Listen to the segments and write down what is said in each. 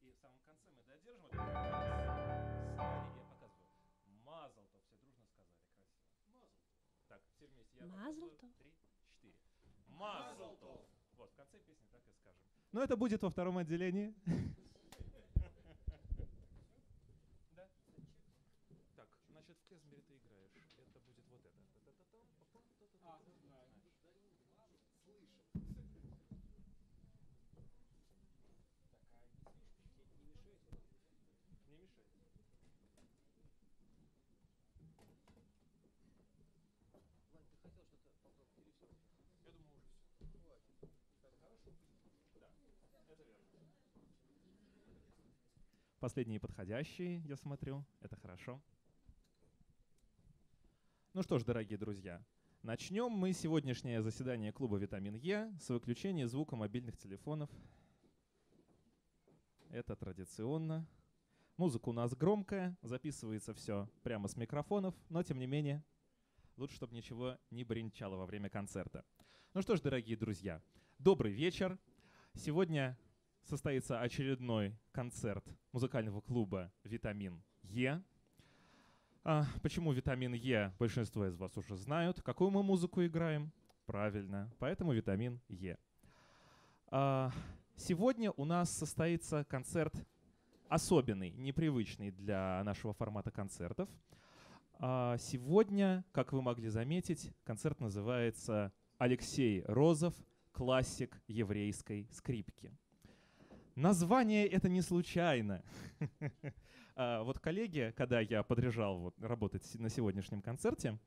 И в самом конце мы додержим вот это стали, и я показываю. Мазал-то, все дружно сказали, красиво. Мазал-то. Так, все вместе, я показываю. 3, 4. Мазал-то. Вот, в конце песни так и скажем. Но это будет во втором отделении. Да? Так, значит, в клезмере ты играешь. Это будет вот это. Не мешает. Вань, ты хотел что-то попробовать или все? Я думаю, уже все. Хватит. Так, хорошо? Да, это верно. Последние подходящие, я смотрю. Это хорошо. Ну что ж, дорогие друзья, начнем мы сегодняшнее заседание клуба «Витамин Е» с выключения звука мобильных телефонов. Это традиционно. Музыка у нас громкая, записывается все прямо с микрофонов, но тем не менее лучше, чтобы ничего не бренчало во время концерта. Ну что ж, дорогие друзья, добрый вечер. Сегодня состоится очередной концерт музыкального клуба «Витамин Е». Почему «Витамин Е» большинство из вас уже знают. Какую мы музыку играем? Правильно, поэтому «Витамин Е». Сегодня у нас состоится концерт особенный, непривычный для нашего формата концертов. Сегодня, как вы могли заметить, концерт называется «Алексей Розов. Классик еврейской скрипки». Название это не случайно. Вот коллеги, когда я подряжал работать на сегодняшнем концерте,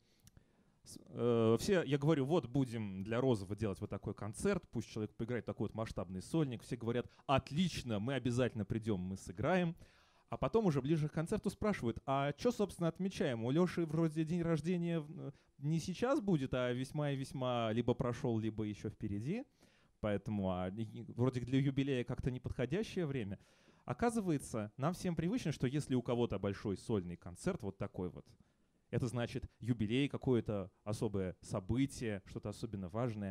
я говорю, вот будем для Розова делать вот такой концерт, пусть человек поиграет такой вот масштабный сольник. Все говорят, отлично, мы обязательно придем, мы сыграем. А потом уже ближе к концерту спрашивают, а что, собственно, отмечаем? У Леши вроде день рождения не сейчас будет, а весьма и весьма либо прошел, либо еще впереди. Поэтому вроде для юбилея как-то неподходящее время. Оказывается, нам всем привычно, что если у кого-то большой сольный концерт, вот такой вот, это значит юбилей, какое-то особое событие, что-то особенно важное.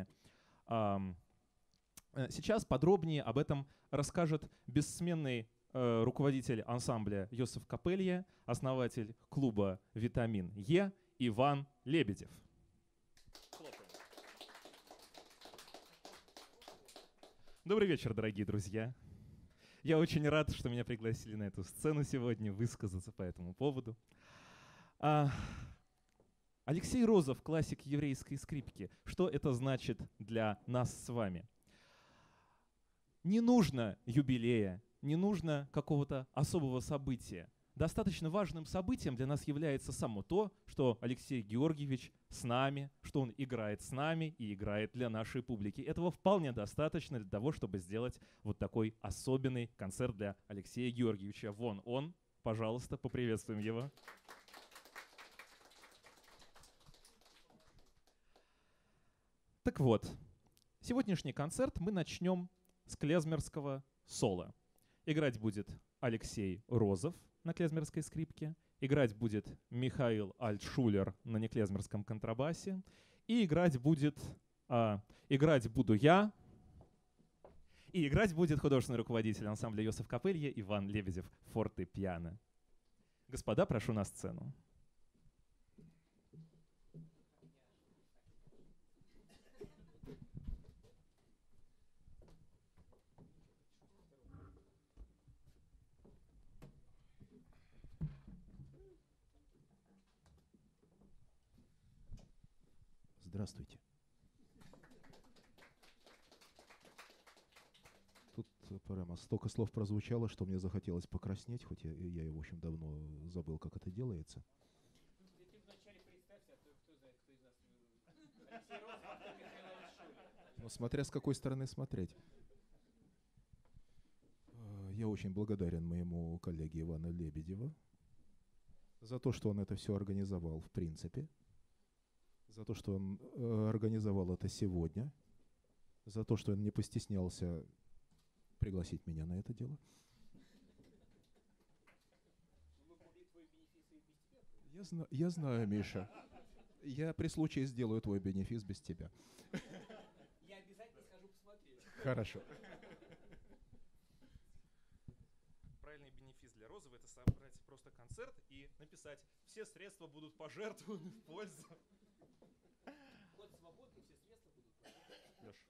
Сейчас подробнее об этом расскажет бессменный руководитель ансамбля Йосеф Капелье, основатель клуба «Витамин Е» Иван Лебедев. Добрый вечер, дорогие друзья. Я очень рад, что меня пригласили на эту сцену сегодня высказаться по этому поводу. Алексей Розов, классик еврейской скрипки. Что это значит для нас с вами? Не нужно юбилея, не нужно какого-то особого события. Достаточно важным событием для нас является само то, что Алексей Георгиевич с нами, что он играет с нами и играет для нашей публики. Этого вполне достаточно для того, чтобы сделать вот такой особенный концерт для Алексея Георгиевича. Вон он, пожалуйста, поприветствуем его. Так вот, сегодняшний концерт мы начнем с клезмерского соло. Играть будет Алексей Розов на клезмерской скрипке, играть будет Михаил Альтшулер на неклезмерском контрабасе, и играть буду я, и играть будет художественный руководитель ансамбля Йосеф Капелье Иван Лебедев, фортепиано. Господа, прошу на сцену. Здравствуйте. Тут прямо столько слов прозвучало, что мне захотелось покраснеть, хоть я в общем, давно забыл, как это делается. Ты вначале представься, а то кто знает, кто из нас не вырубит. Алексей Розов, а Михаил Альтшулер. Но смотря с какой стороны смотреть. Я очень благодарен моему коллеге Ивану Лебедеву за то, что он это все организовал в принципе, за то, что он организовал это сегодня, за то, что он не постеснялся пригласить меня на это дело. Я знаю, Миша. Я при случае сделаю твой бенефис без тебя. Я обязательно схожу посмотреть. Хорошо. концерт и написать «Все средства будут пожертвованы в пользу». Код свободный, все средства будут пожертвованы. Лёш.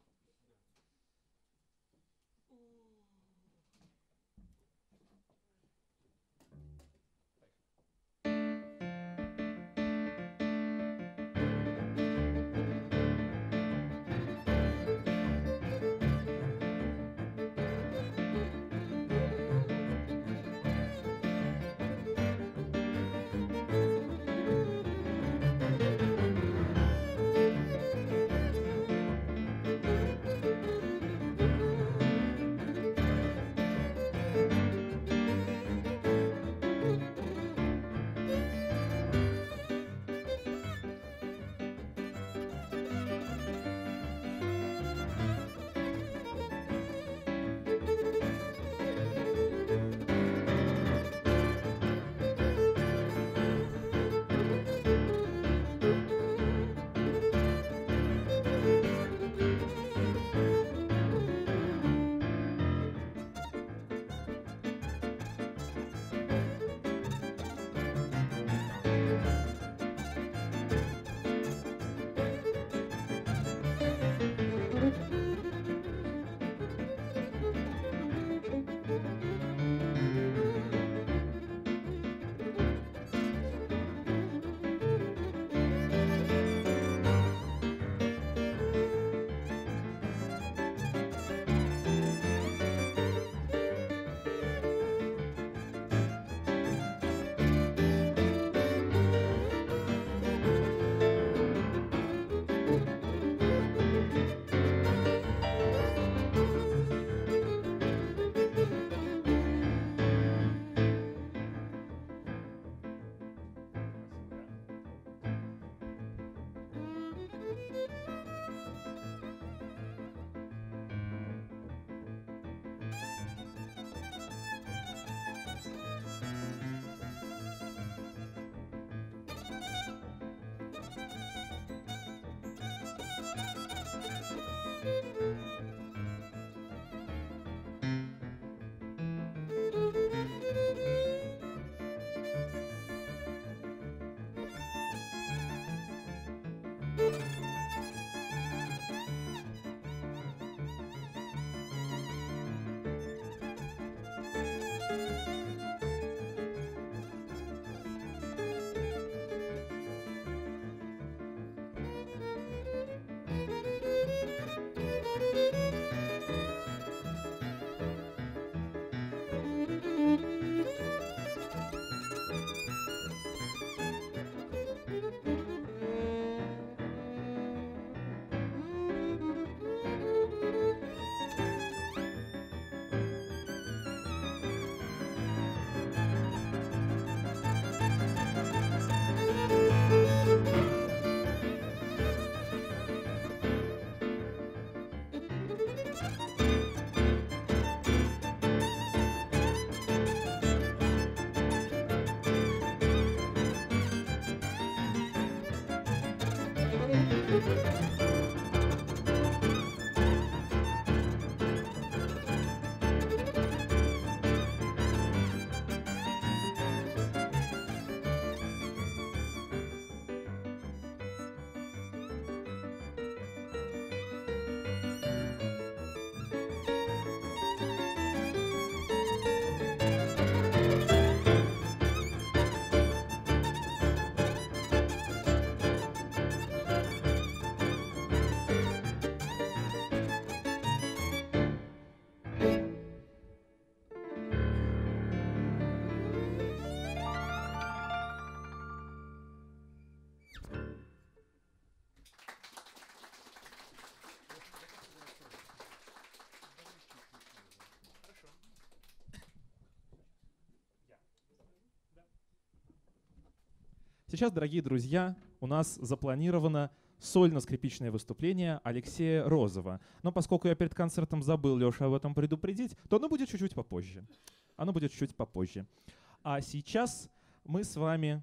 Сейчас, дорогие друзья, у нас запланировано сольно-скрипичное выступление Алексея Розова. Но поскольку я перед концертом забыл Лешу об этом предупредить, то оно будет чуть-чуть попозже. А сейчас мы с вами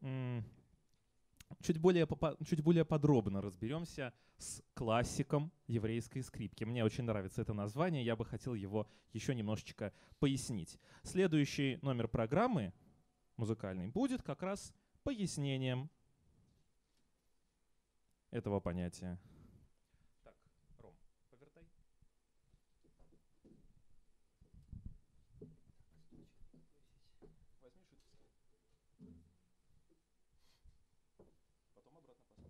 чуть более подробно разберемся с классиком еврейской скрипки. Мне очень нравится это название, я бы хотел его еще немножечко пояснить. Следующий номер программы музыкальный будет как раз пояснением этого понятия. Так, Ром, повертай. Возьми шутки. Потом обратно поставь.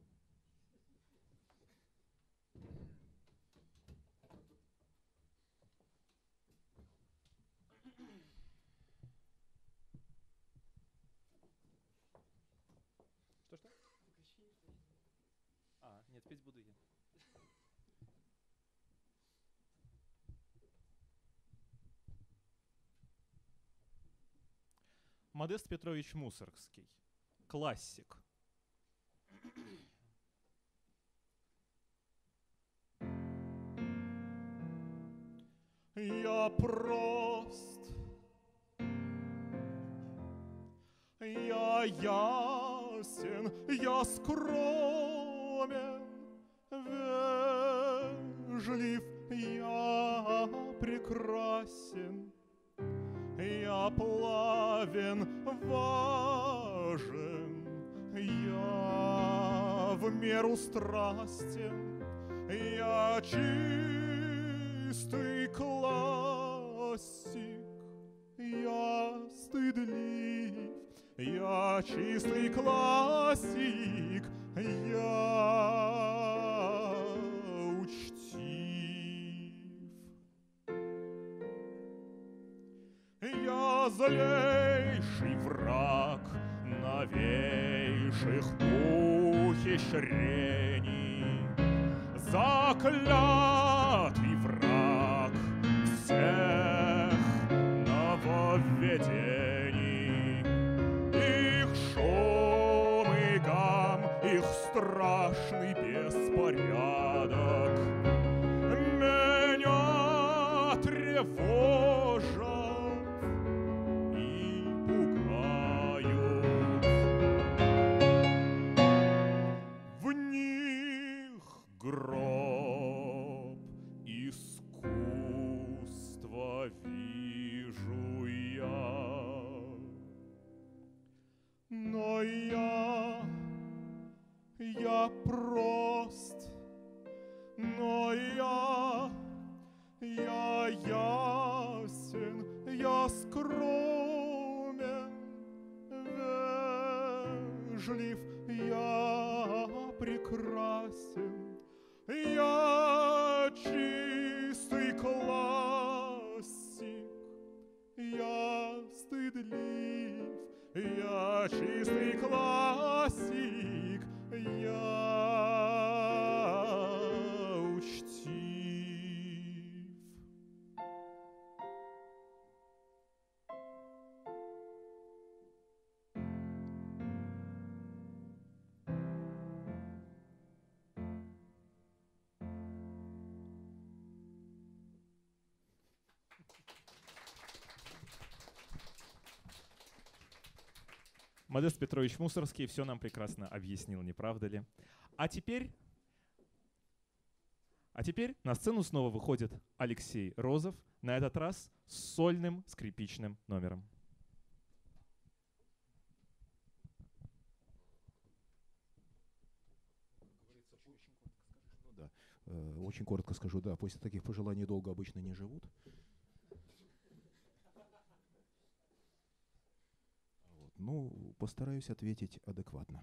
Что-что? А, нет, петь буду я. Модест Петрович Мусоргский. Классик. Я прост, я ясен, я скромен, вежлив, я прекрасен, я плавен, важен, я в меру страстен, я чистый классик, я стыдлив, я чистый классик, я учтив. Я злейший враг новейших ухищрений, заклятый враг всех нововведений. Их шум и гам, их страшный беспорядок меня тревожат и пугают. В них гроб искусства вижу я. Но я прост, но я ясен, я скромен, вежлив, я прекрасен, я чистый классик, я стыдлив, я чистый классик, я учтив. Модест Петрович Мусоргский все нам прекрасно объяснил, не правда ли? А теперь на сцену снова выходит Алексей Розов, на этот раз с сольным скрипичным номером. Очень коротко скажу, да, после таких пожеланий долго обычно не живут. Ну, постараюсь ответить адекватно.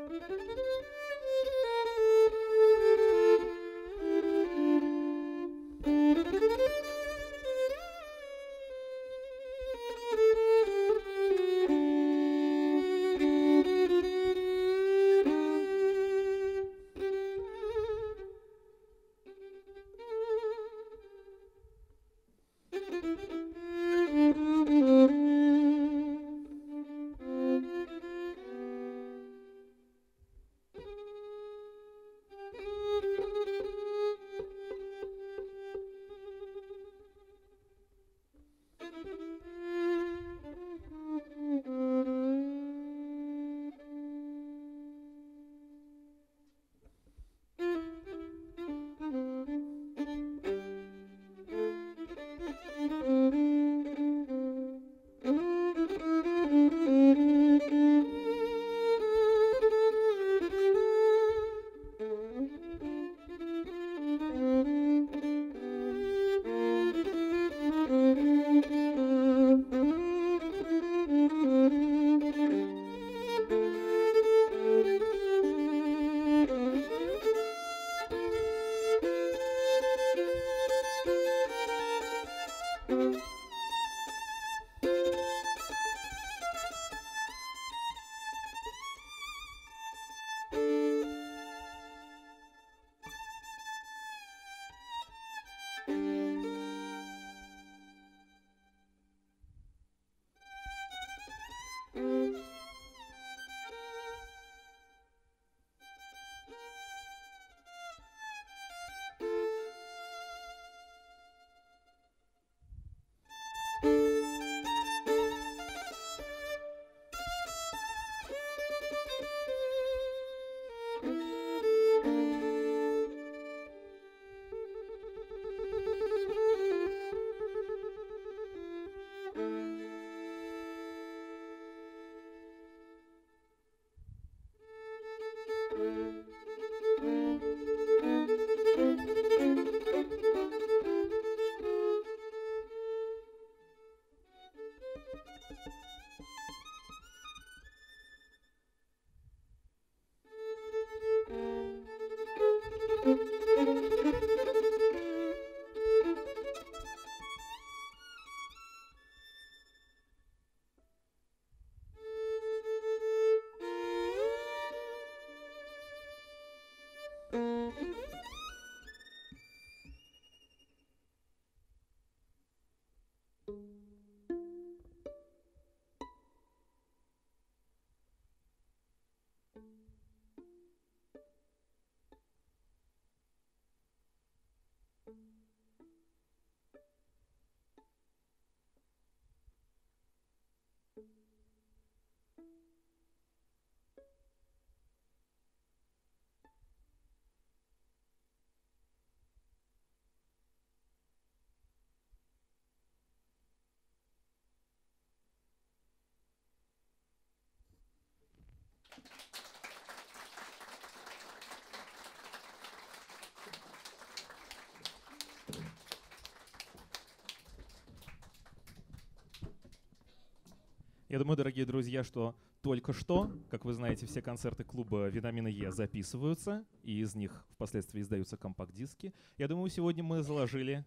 Я думаю, дорогие друзья, что только что, как вы знаете, все концерты клуба «Витамина Е» записываются, и из них впоследствии издаются компакт-диски. Я думаю, сегодня мы заложили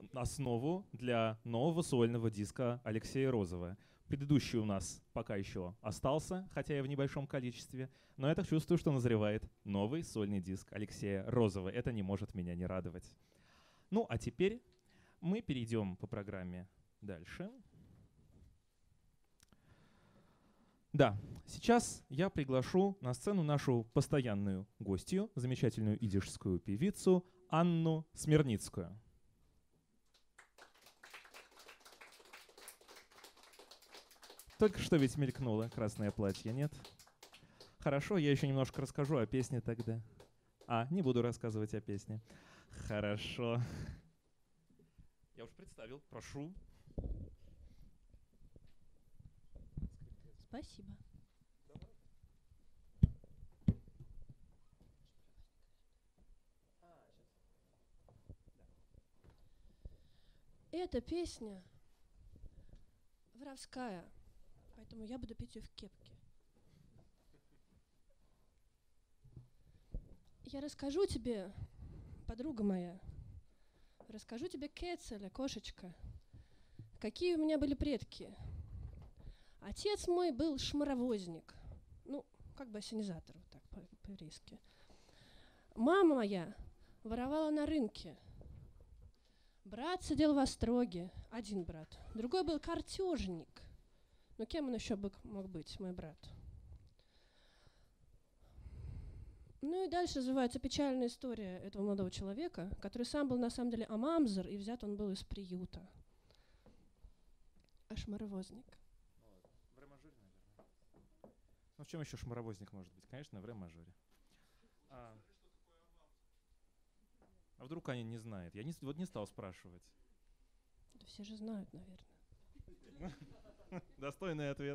основу для нового сольного диска Алексея Розова. Предыдущий у нас пока еще остался, хотя и в небольшом количестве, но я так чувствую, что назревает новый сольный диск Алексея Розова. Это не может меня не радовать. Ну, а теперь мы перейдем по программе дальше. Да, сейчас я приглашу на сцену нашу постоянную гостью, замечательную идишскую певицу Анну Смирницкую. Только что ведь мелькнуло красное платье, нет? Хорошо, я еще немножко расскажу о песне тогда. Не буду рассказывать о песне. Хорошо. Я уж представил, прошу. Спасибо. Эта песня воровская, поэтому я буду петь ее в кепке. Я расскажу тебе, подруга моя, расскажу тебе, Кецеля, кошечка, какие у меня были предки. Отец мой был шмаровозник, ну, как бы ассенизатор, вот так по-еврейски. Мама моя воровала на рынке. Брат сидел в остроге, один брат. Другой был картежник. Ну, кем он еще мог быть, мой брат? Ну и дальше развивается печальная история этого молодого человека, который сам был на самом деле амамзер, и взят он был из приюта. А шмаровозник. В ре-мажоре, наверное. Ну, в чем еще шмаровозник может быть? Конечно, в ре-мажоре. А вдруг Аня не знает? Я не стал спрашивать. Да все же знают, наверное. Достойный ответ.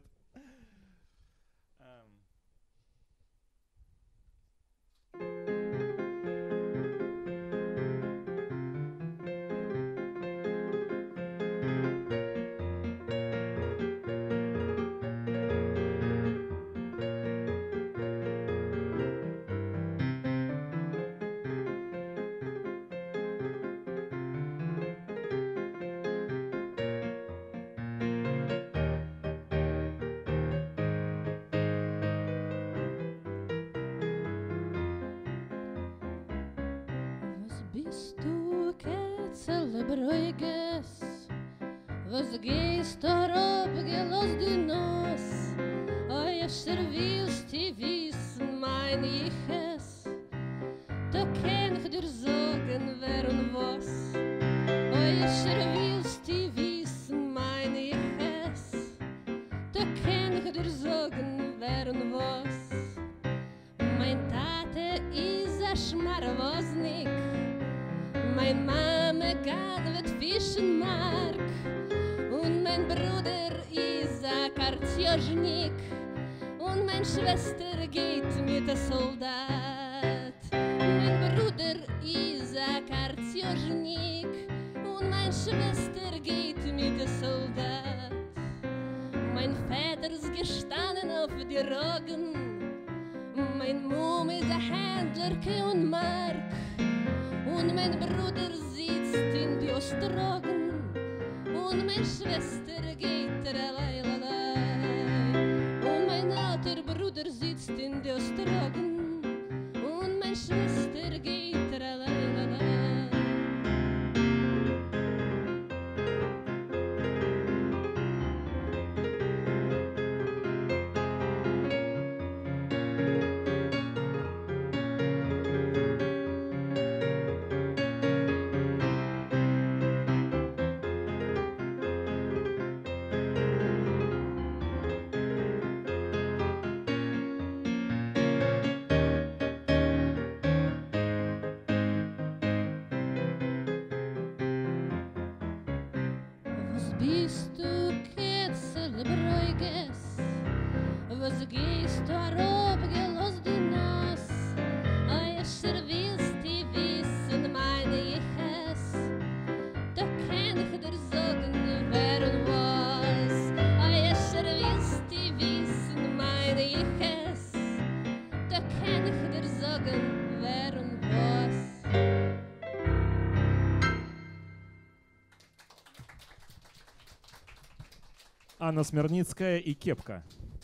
Bist du Ketzelbräuges? Was gehst du abgelost du nos? Euer willst du wissen, mein Iches? Da kann ich dir sagen, wer und was. Euer willst du wissen, mein Iches? Da kann ich dir sagen, wer und was. Mein Tate ist ein Schmarwoznik. Mein Mama kann mit Fischenmark und mein Bruder ist ein Kartjoznik und meine Schwester geht mit der Soldat. Mein Bruder ist ein Kartjoznik und meine Schwester geht mit der Soldat. Mein Vater ist gestanden auf die Roggen, mein Mom ist ein Händler und Mark. Und mein Bruder sitzt in die Ostrogen und meine Schwester geht allein. Und mein alter Bruder sitzt in die Ostrogen und meine Schwester geht allein. Bist du Ketzelbräuges? Was gehst du abgelost du nos? Euer willst du wissen, meine Iches? Da kann ich dir sagen, wer und was. Euer willst du wissen, meine Iches? Da kann ich dir sagen, wer und was. Анна Смирницкая и Кепка.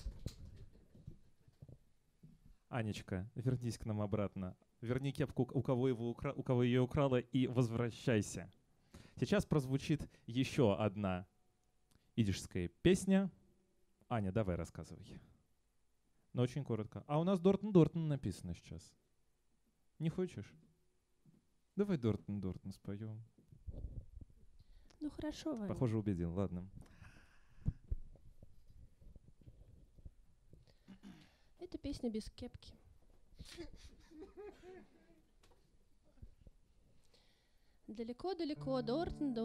Анечка, вернись к нам обратно. Верни кепку, у кого ее украла, и возвращайся. Сейчас прозвучит еще одна идишская песня. Аня, давай рассказывай. Но очень коротко. А у нас Дортон написано сейчас. Не хочешь? Давай Дортон споем. Ну хорошо, Ваня. Похоже, убедил. Ладно. Это песня без кепки. Далеко-далеко, Дортон,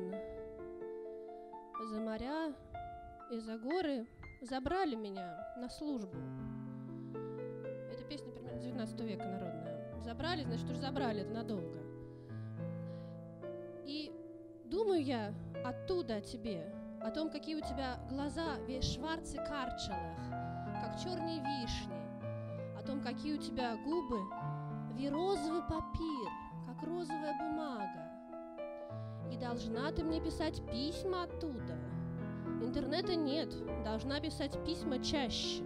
за моря и за горы забрали меня на службу. Это песня примерно 19 века народная. Забрали, значит, уж забрали, это надолго. И думаю я оттуда о тебе, о том, какие у тебя глаза, весь шварцы карчелах, как черные вишни, о том, какие у тебя губы, Вы розовый папир, как розовая бумага. И должна ты мне писать письма оттуда. Интернета нет, должна писать письма чаще.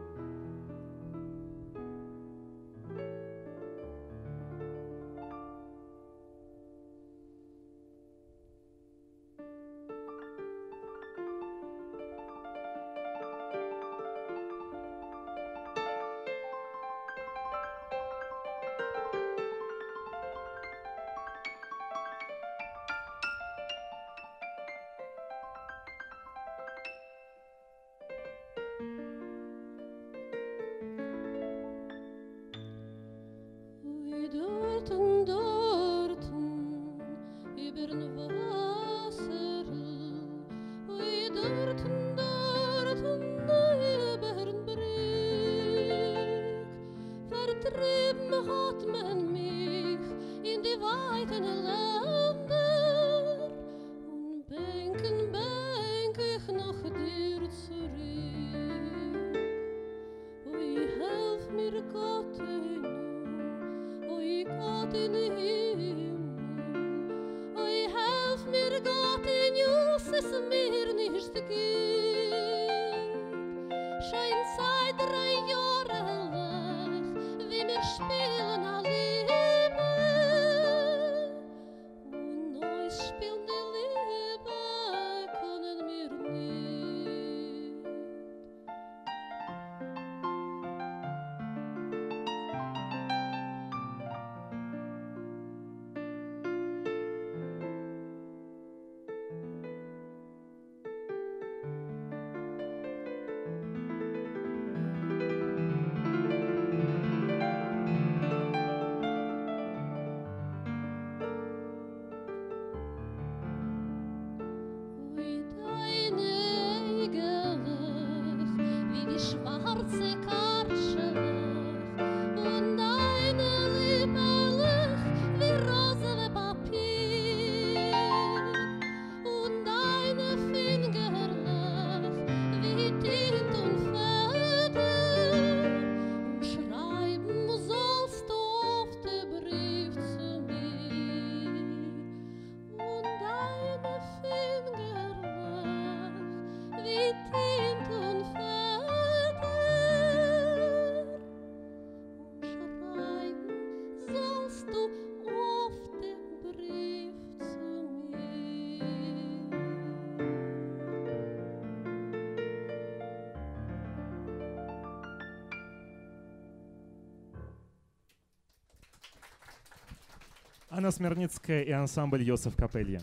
Анна Смирницкая и ансамбль Йосеф Капелья.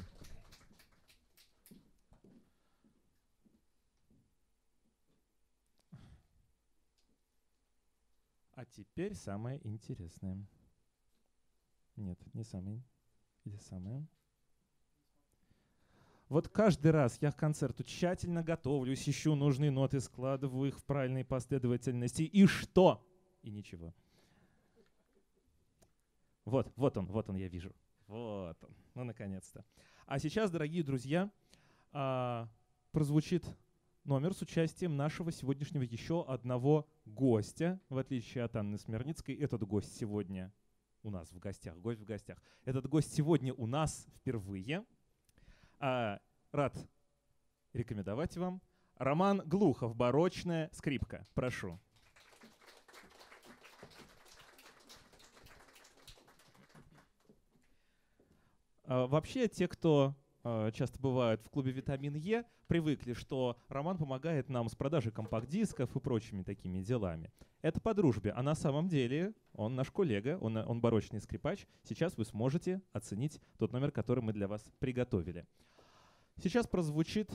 А теперь самое интересное. Нет, не самое. Или самое. Вот каждый раз я к концерту тщательно готовлюсь, ищу нужные ноты, складываю их в правильной последовательности. И что? И ничего. Вот он, я вижу. Вот он, ну, наконец-то. А сейчас, дорогие друзья, прозвучит номер с участием нашего сегодняшнего еще одного гостя. В отличие от Анны Смирницкой, этот гость сегодня у нас в гостях. Гость в гостях. Этот гость сегодня у нас впервые. Рад рекомендовать вам Роман Глухов, барочная скрипка. Прошу. Вообще, те, кто часто бывают в клубе «Витамин Е», привыкли, что Роман помогает нам с продажей компакт-дисков и прочими такими делами. Это по дружбе, а на самом деле он наш коллега, он барочный скрипач. Сейчас вы сможете оценить тот номер, который мы для вас приготовили. Сейчас прозвучит...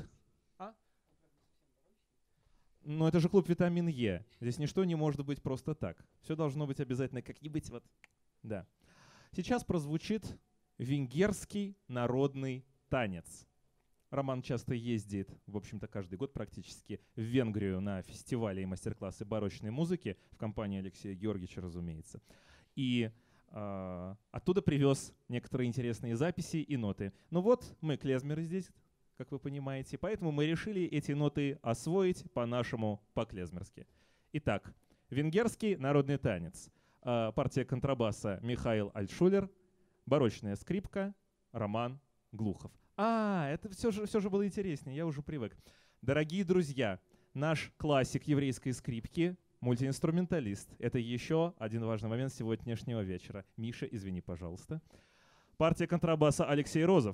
Но это же клуб «Витамин Е». Здесь ничто не может быть просто так. Все должно быть обязательно как-нибудь вот... Да. Сейчас прозвучит венгерский народный танец. Роман часто ездит, в общем-то, каждый год практически в Венгрию на фестивали и мастер-классы барочной музыки в компании Алексея Георгиевича, разумеется. И оттуда привез некоторые интересные записи и ноты. Ну вот, мы клезмеры здесь, как вы понимаете, поэтому мы решили эти ноты освоить по-нашему, по-клезмерски. Итак, венгерский народный танец. партия контрабаса Михаил Альтшулер, барочная скрипка Роман Глухов. Это все же было интереснее, я уже привык. Дорогие друзья, наш классик еврейской скрипки, мультиинструменталист. Это еще один важный момент сегодняшнего вечера. Миша, извини, пожалуйста. Партия контрабаса Алексей Розов.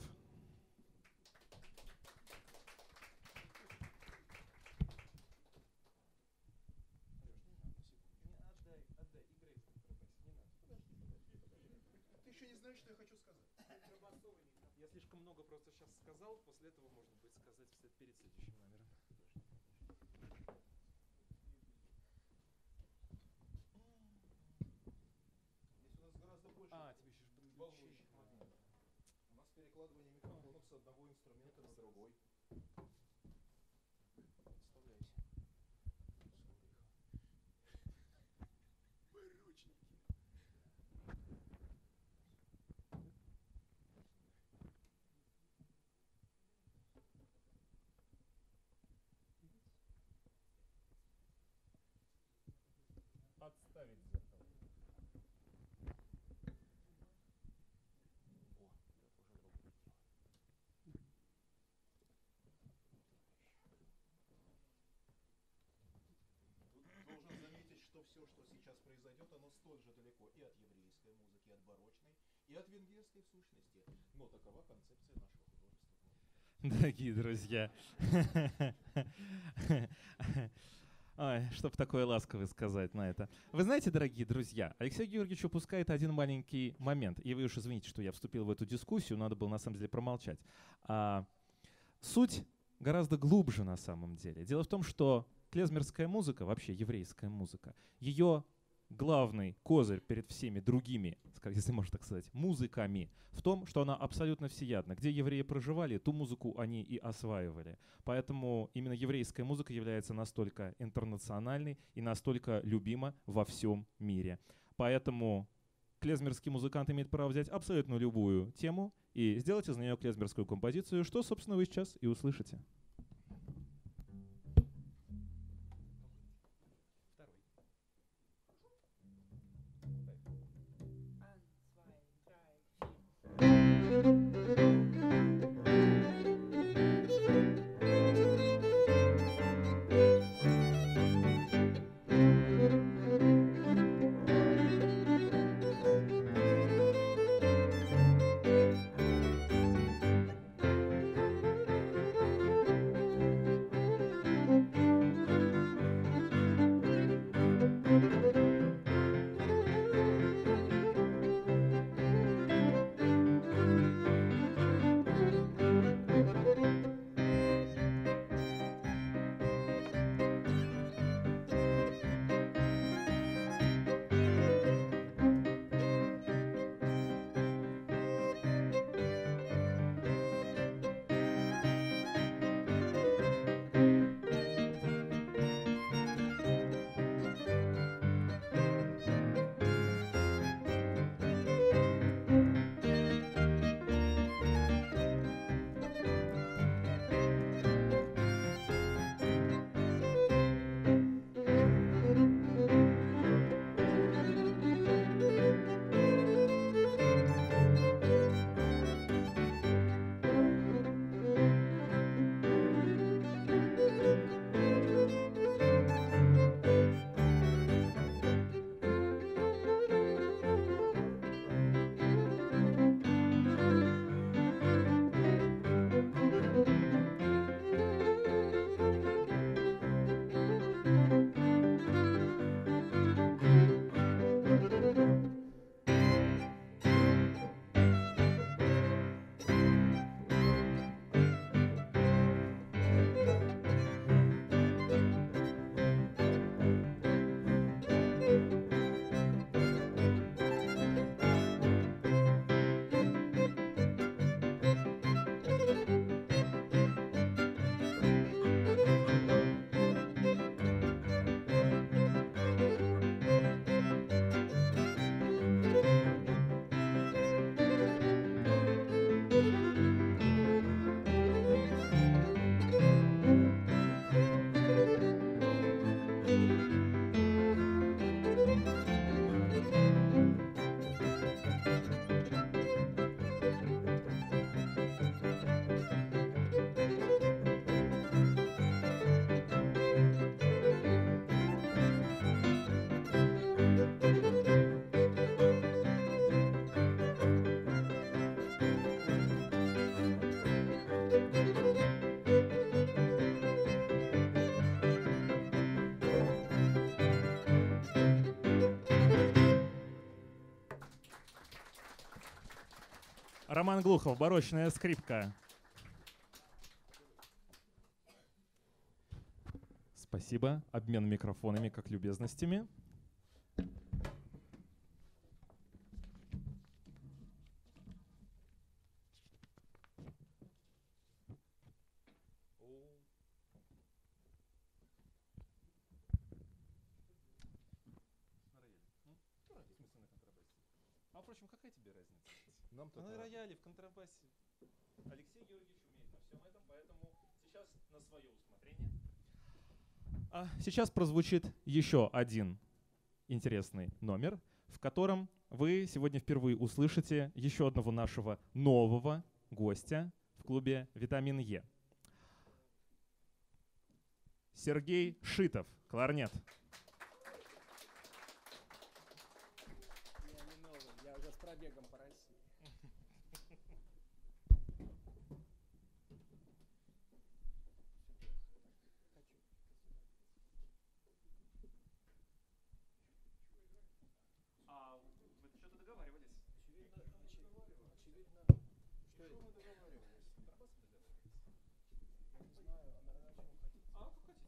Ты еще не знаешь, что я хочу сказать. Я слишком много просто сейчас сказал, после этого можно будет сказать перед следующим номером. Здесь у нас гораздо больше тебе еще волнующих моментов. У нас перекладывание микрофонов с одного инструмента на другой. Представляюсь. Отставить зеркало. Должен заметить, что все, что сейчас произойдет, оно столь же далеко и от еврейской музыки, и от барочной, и от венгерской в сущности. Но такова концепция нашего художества. Дорогие друзья, чтоб такое ласковое сказать на это. Вы знаете, дорогие друзья, Алексей Георгиевич упускает один маленький момент. И вы уж извините, что я вступил в эту дискуссию, надо было на самом деле промолчать. Суть гораздо глубже на самом деле. Дело в том, что клезмерская музыка, вообще еврейская музыка, ее главный козырь перед всеми другими, если можно так сказать, музыками, в том, что она абсолютно всеядна. Где евреи проживали, ту музыку они и осваивали. Поэтому именно еврейская музыка является настолько интернациональной и настолько любима во всем мире. Поэтому клезмерский музыкант имеет право взять абсолютно любую тему и сделать из нее клезмерскую композицию, что, собственно, вы сейчас и услышите. Роман Глухов, барочная скрипка. Спасибо. Обмен микрофонами как любезностями. А впрочем, какая тебе разница? Нам-то На да. рояле, в контрабасе. Алексей Георгиевич умеет на всем этом, поэтому сейчас на свое усмотрение. А сейчас прозвучит еще один интересный номер, в котором вы сегодня впервые услышите еще одного нашего нового гостя в клубе «Витамин Е». Сергей Шитов, кларнет. Я не новый, я уже с пробегом по России. А вы что-то договаривались? Очевидно, что это? мы договаривались? Я не знаю, на чем хотите. А, как хотите.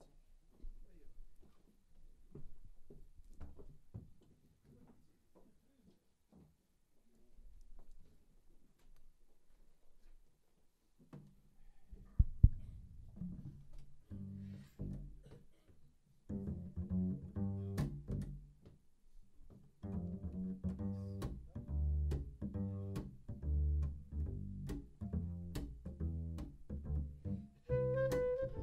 Thank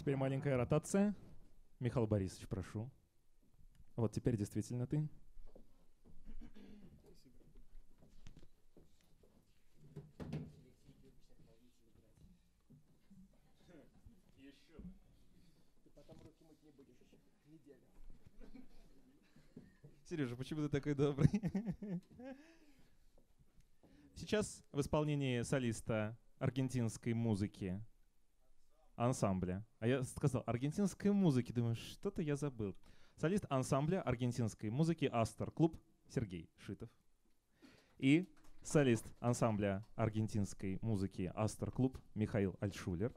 Теперь маленькая ротация. Михаил Борисович, прошу. Вот теперь действительно ты. Сережа, почему ты такой добрый? Сейчас в исполнении солиста аргентинской музыки ансамбля. А я сказал аргентинской музыки, думаю, что-то я забыл. Солист ансамбля аргентинской музыки Астор Клуб Сергей Шитов. И солист ансамбля аргентинской музыки Астор Клуб Михаил Альтшулер.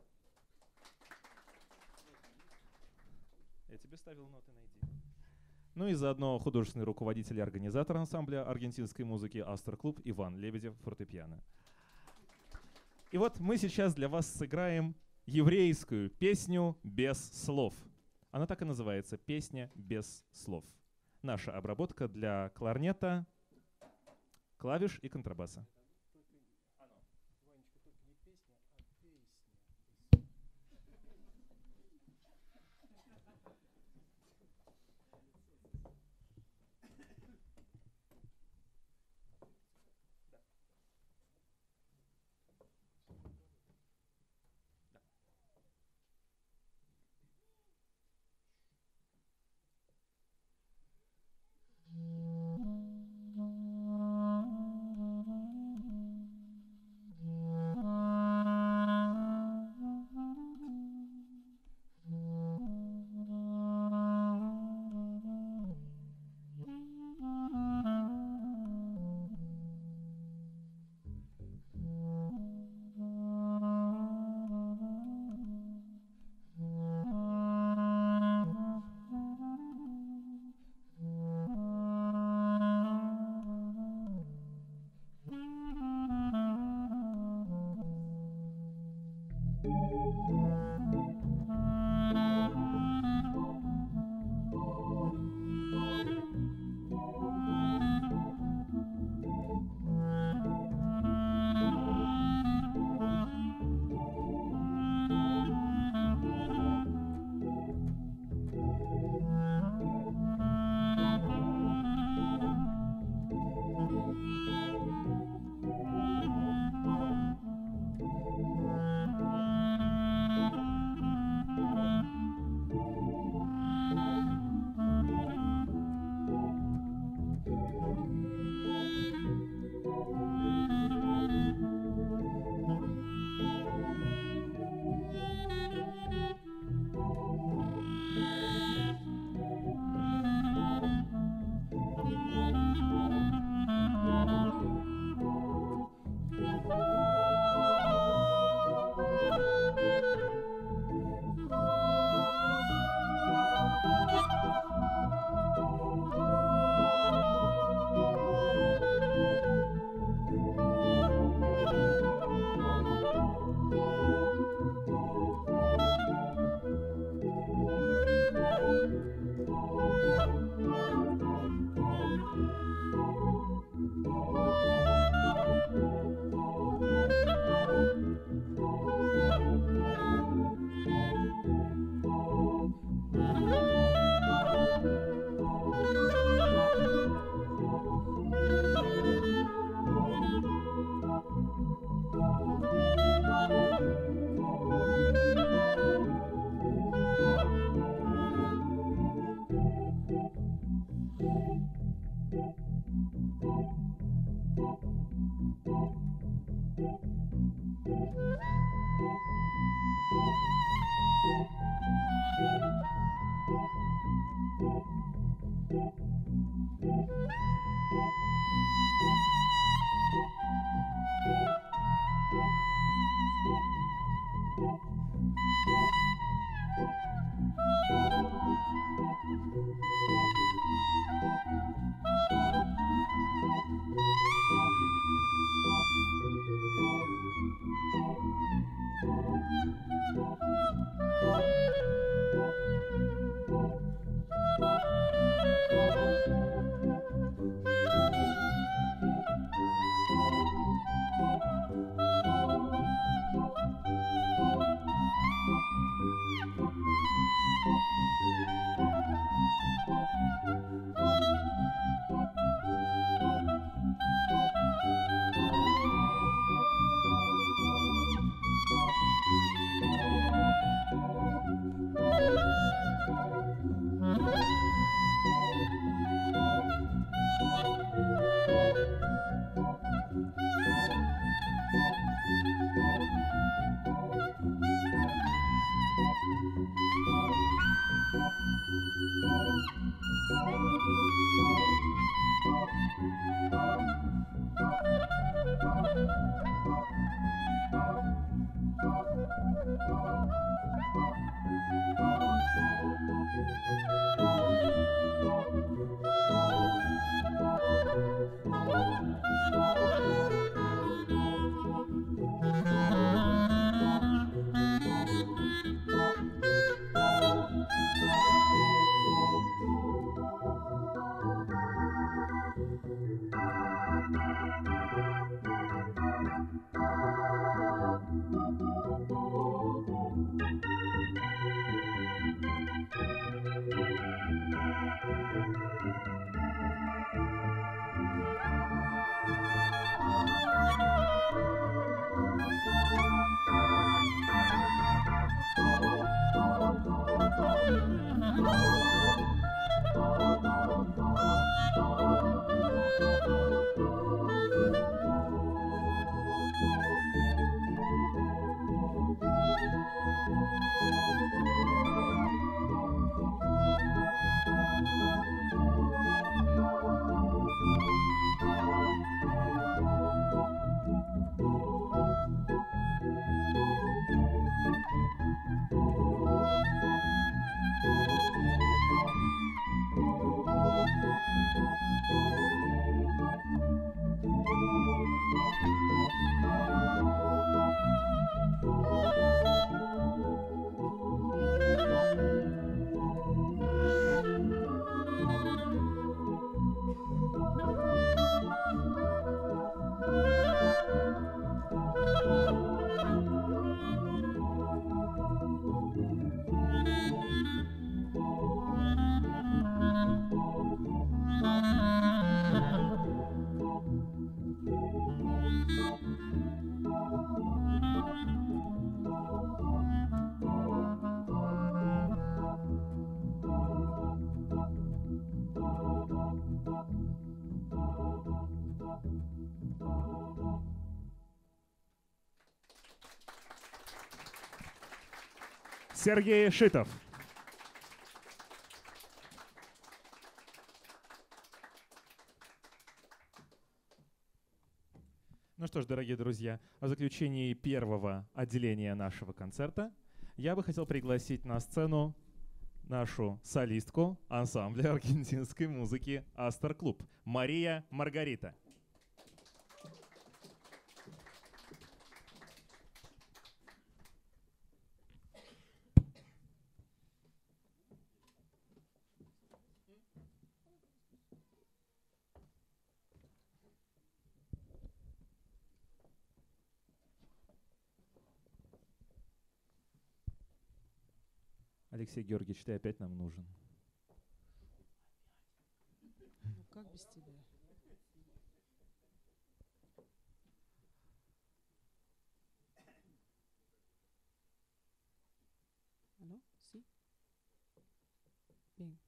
Я тебе ставил ноты, найди. Ну и заодно художественный руководитель и организатор ансамбля аргентинской музыки Астор Клуб Иван Лебедев, фортепиано. И вот мы сейчас для вас сыграем еврейскую песню без слов. Она так и называется «Песня без слов». Наша обработка для кларнета, клавиш и контрабаса. Сергей Шитов. Ну что ж, дорогие друзья, в заключении первого отделения нашего концерта я бы хотел пригласить на сцену нашу солистку ансамбля аргентинской музыки «Астер Клуб» Мария Маргарита. Алексей Георгиевич, ты опять нам нужен. Ну как без тебя? Алло? Си? Bien.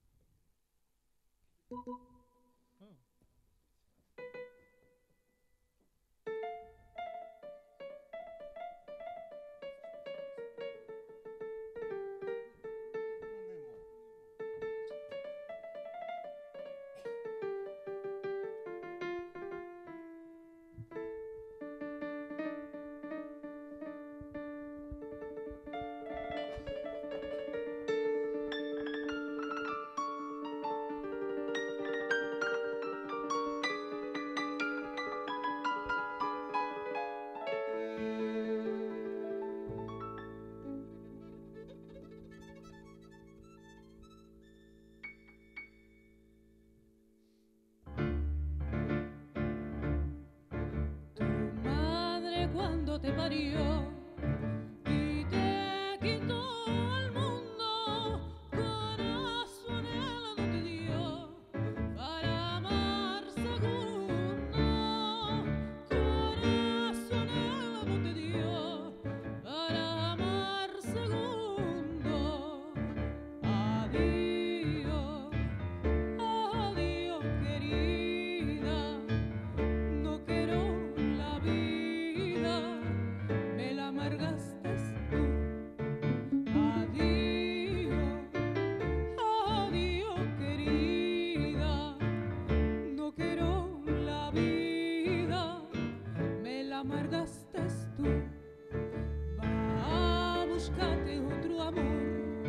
Te parió y te quitó el mundo, corazón él no te dio para amar segundo, corazón él no te dio para amar segundo. Adiós, adiós querida, no quiero la vida. Me la amargaste tú. Adiós, adiós querida, no quiero la vida, me la amargaste tú. Va a buscarte otro amor,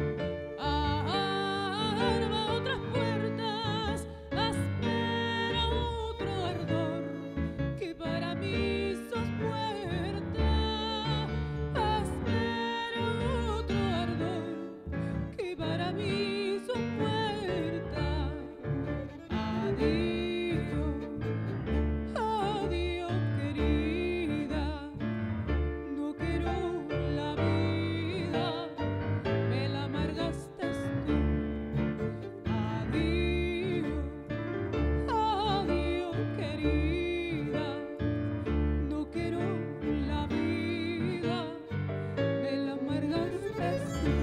arma otras puertas, espera otro ardor, que para mí sos puerta. Para mí su puerta. Adiós, adiós querida, no quiero la vida, me la amargaste tú. Adiós, adiós querida, no quiero la vida, me la amargaste tú.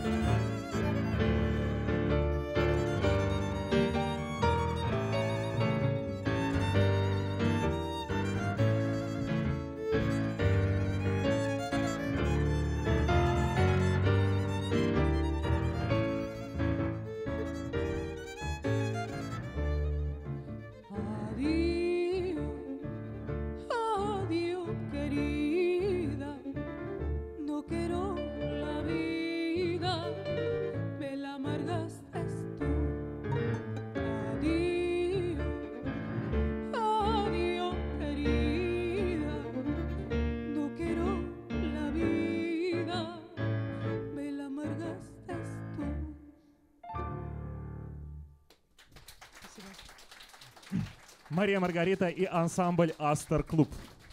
Adiós, querida, no quiero la vida, me la amargaste tú. Adiós, adiós, querida, no quiero la vida, me la amargaste tú. Мария Маргарита и ансамбль «Астер Клуб».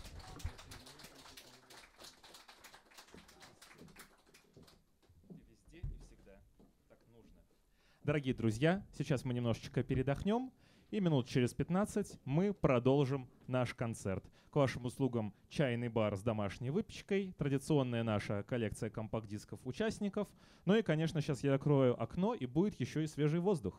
Везде и всегда так нужно. Дорогие друзья, сейчас мы немножечко передохнем, и минут через 15 мы продолжим наш концерт. К вашим услугам чайный бар с домашней выпечкой, традиционная наша коллекция компакт-дисков участников. Ну и, конечно, сейчас я открою окно, и будет еще и свежий воздух.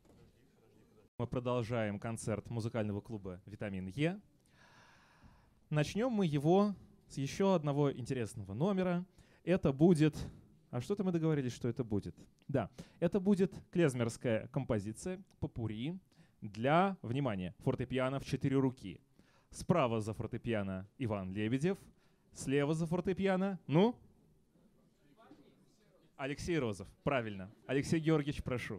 Мы продолжаем концерт музыкального клуба «Витамин Е». начнем мы его с еще одного интересного номера. Это будет... А что-то мы договорились, что это будет. Да, это будет клезмерская композиция попурри для, внимание, фортепиано в 4 руки. Справа за фортепиано Иван Лебедев, слева за фортепиано, ну? Алексей Розов, правильно. Алексей Георгиевич, прошу.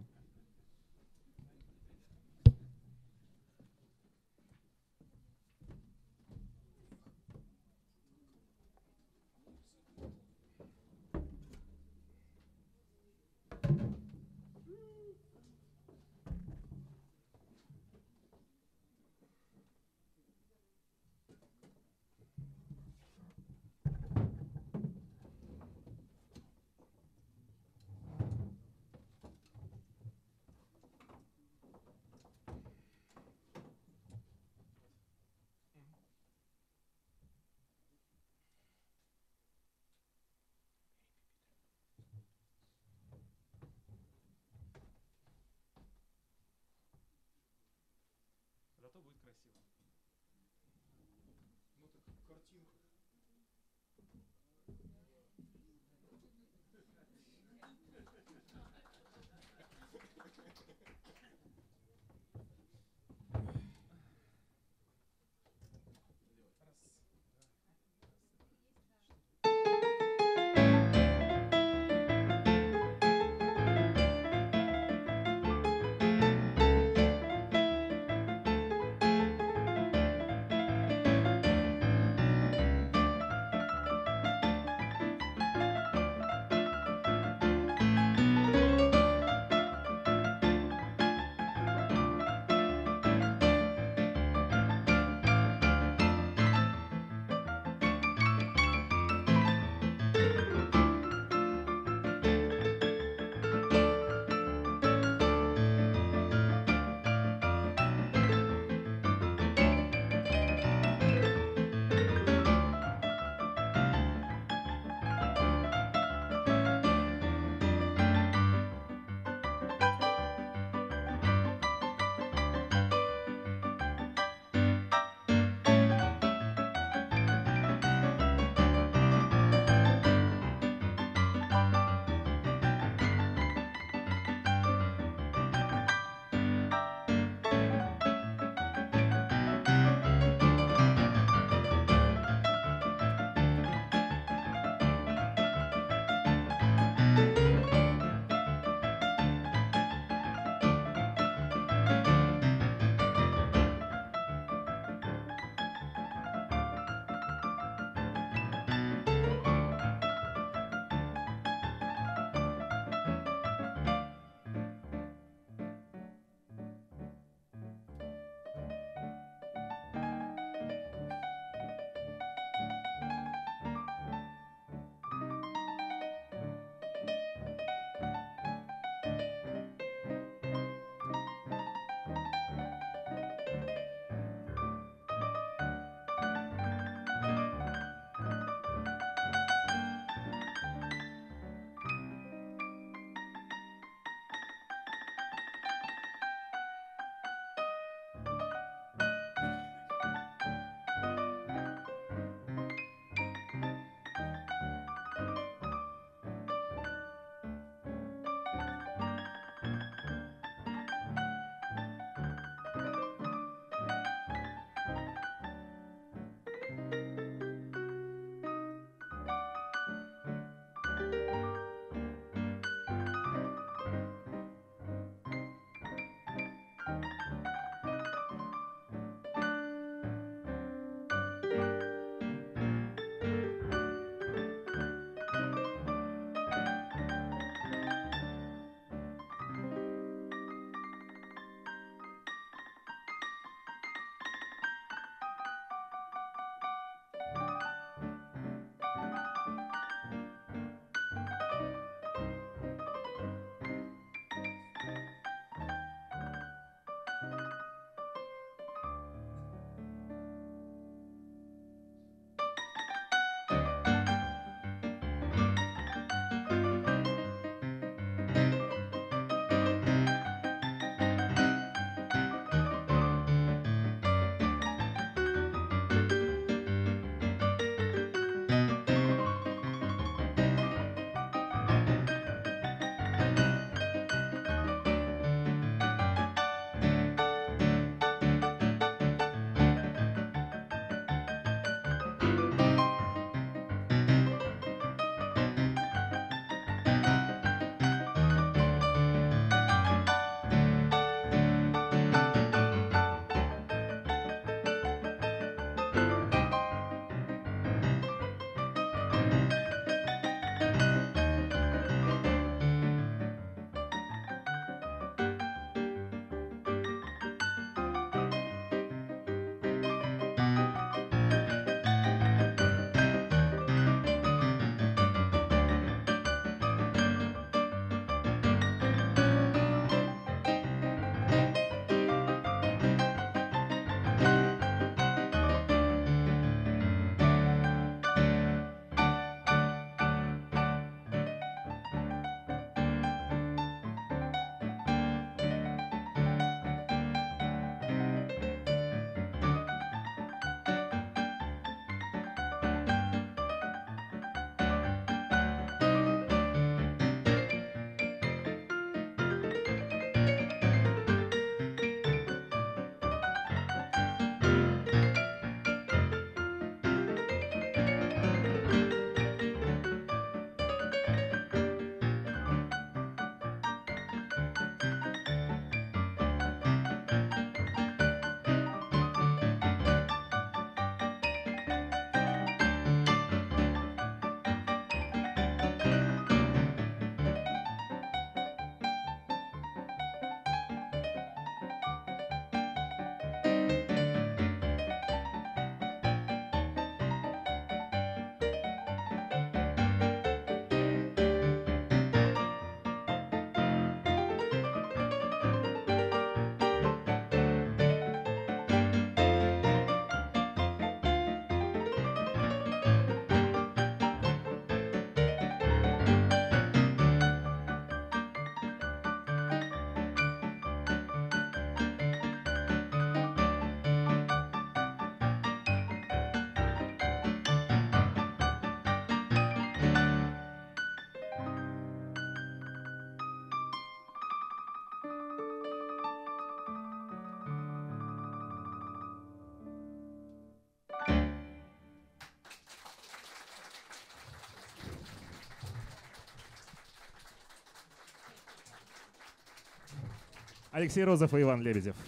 Алексей Розов и Иван Лебедев.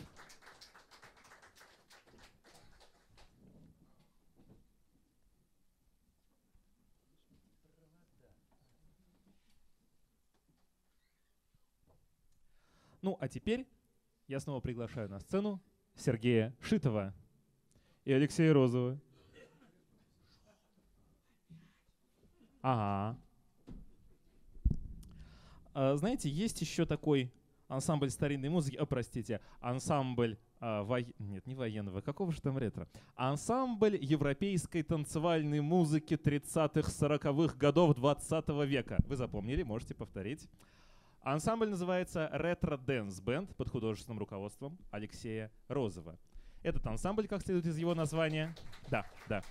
Ну, а теперь я снова приглашаю на сцену Сергея Шитова и Алексея Розова. Ага. Знаете, есть еще такой ансамбль старинной музыки, простите, ансамбль, нет, не военного, какого же там ретро? Ансамбль европейской танцевальной музыки 30-х, 40-х годов 20 века. Вы запомнили, можете повторить. Ансамбль называется «Ретро Дэнс Бэнд» под художественным руководством Алексея Розова. Этот ансамбль, как следует из его названия, да.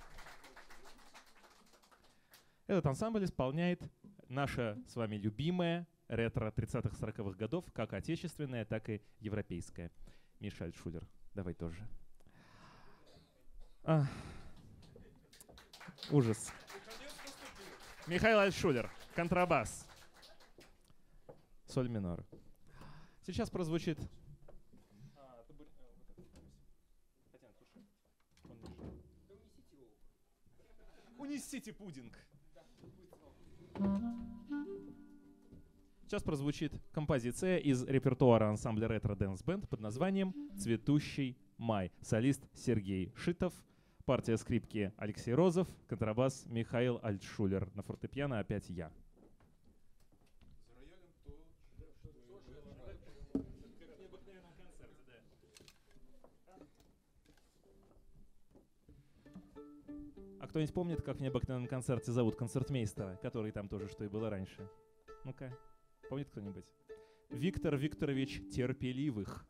Этот ансамбль исполняет наше с вами любимое ретро 30-х, 40-х годов, как отечественное, так и европейское. Миша Альтшулер, давай тоже. Ужас. Михаил Альтшулер, контрабас. Соль минор. Сейчас прозвучит... Унесите пудинг. Сейчас прозвучит композиция из репертуара ансамбля Ретро Дэнс Бэнд под названием «Цветущий май». Солист Сергей Шитов, партия скрипки Алексей Розов, контрабас Михаил Альтшулер. На фортепиано опять я. А кто-нибудь помнит, как в необыкновенном концерте зовут концертмейстера, который там тоже, что и было раньше? Ну-ка, помнит кто-нибудь? Виктор Викторович Терпеливых.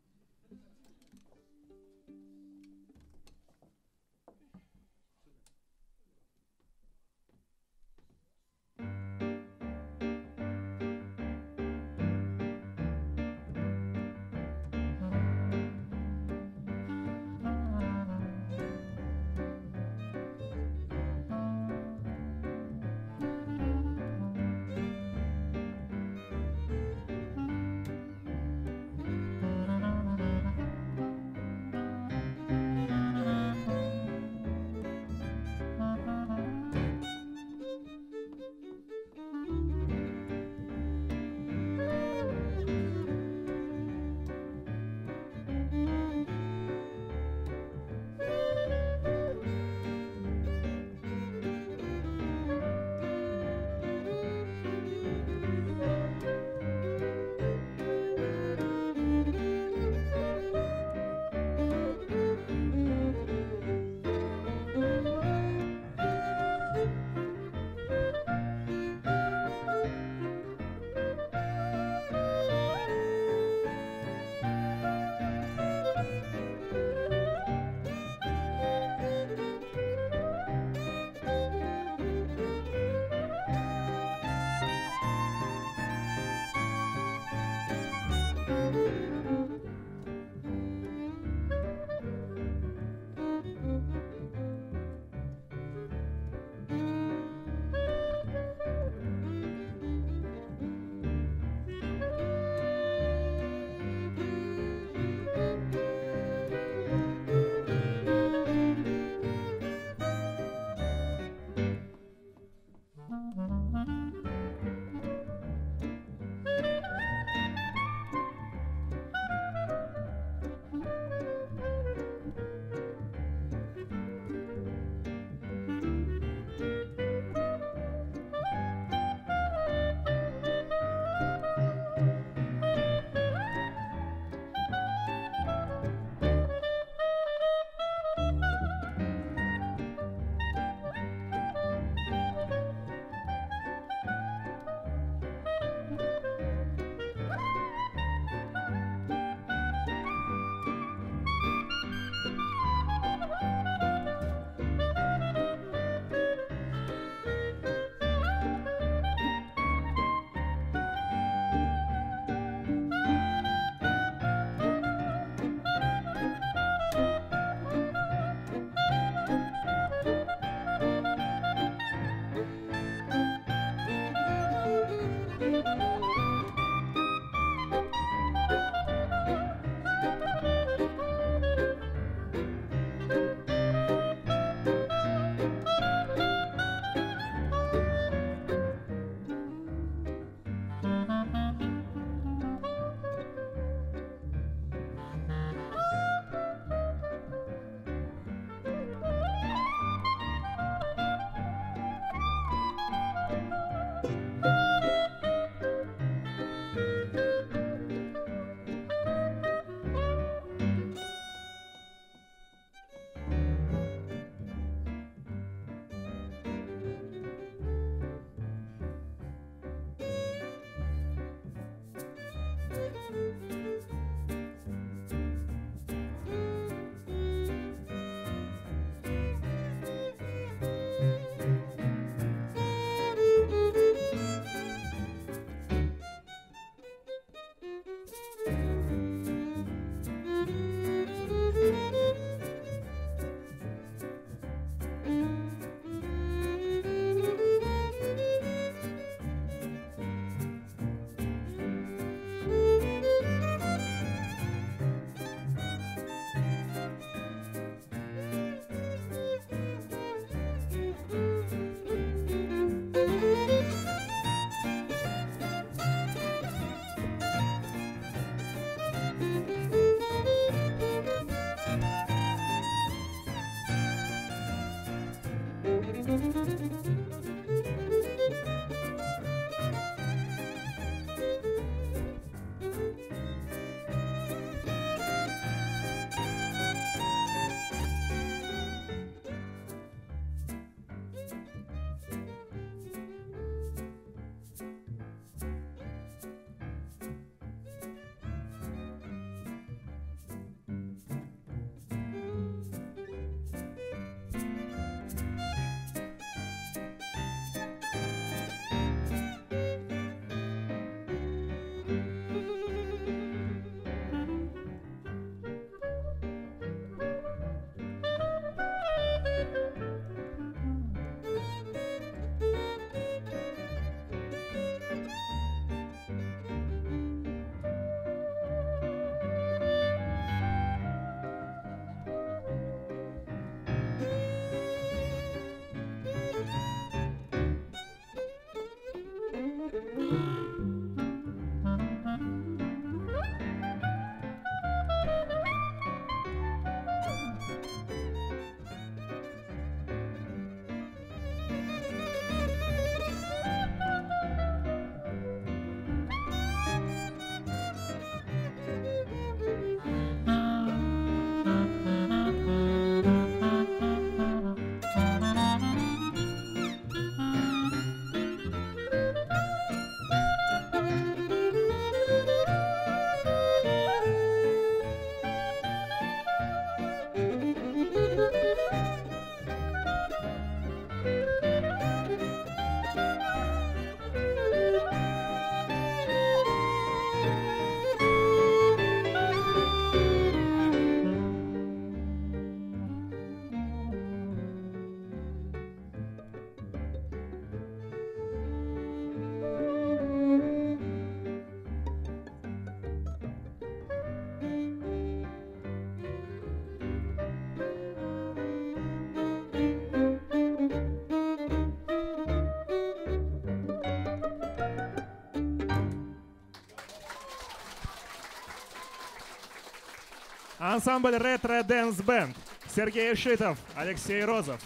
Ансамбль Ретро Дэнс Бэнд. Сергей Шитов, Алексей Розов.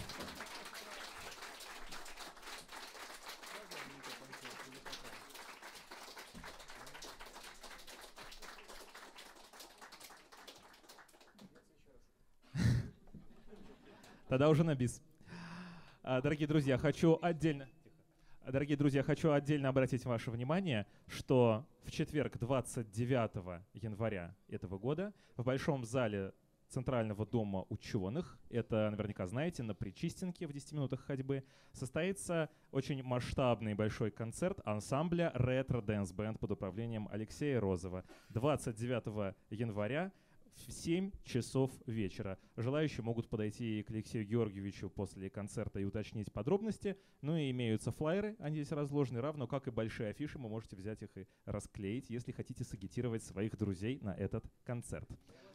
Тогда уже на бис. Дорогие друзья, хочу отдельно обратить ваше внимание, что в четверг, 29 января этого года, в Большом зале Центрального дома ученых, это наверняка знаете, на Причистенке в 10 минутах ходьбы, состоится очень масштабный большой концерт ансамбля Ретро Дэнс Бэнд под управлением Алексея Розова. 29 января в 7 часов вечера. Желающие могут подойти к Алексею Георгиевичу после концерта и уточнить подробности. Ну и имеются флаеры, они здесь разложены, равно как и большие афиши. Вы можете взять их и расклеить, если хотите сагитировать своих друзей на этот концерт.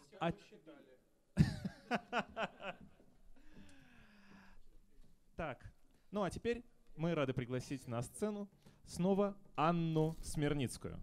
Так, ну а теперь мы рады пригласить на сцену снова Анну Смирницкую.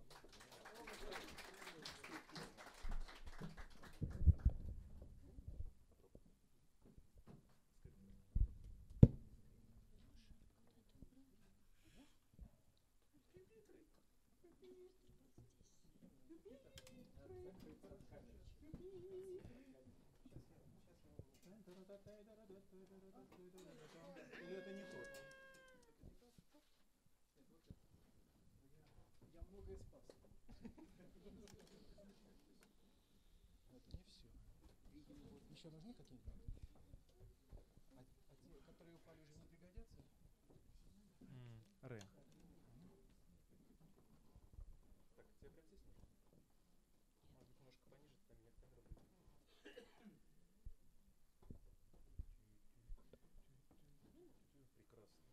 Или это не тот? Я многое спас. Это не все. Еще нужны какие-нибудь? А те, которые упали, уже не пригодятся? Ре. Так, тебе прям здесь нужно? Может быть, немножко пониже, там меня камера будет. Прекрасно.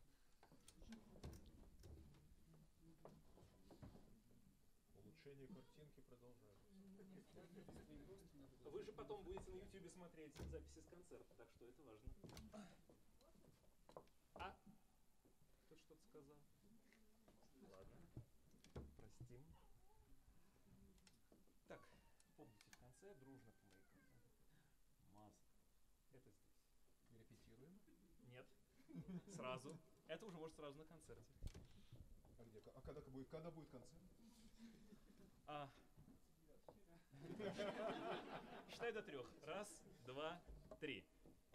Улучшение картинки продолжается. Вы же потом будете на YouTube смотреть записи с концерта, так что это важно. А? Кто что-то сказал? Ладно. Простим. Так, помните, в конце дружно по маякам. Маз. Это здесь. Репетируем. Нет. Сразу. Это уже может сразу на концерте. А где? А когда будет концерт? Считай до 3. 1, 2, 3.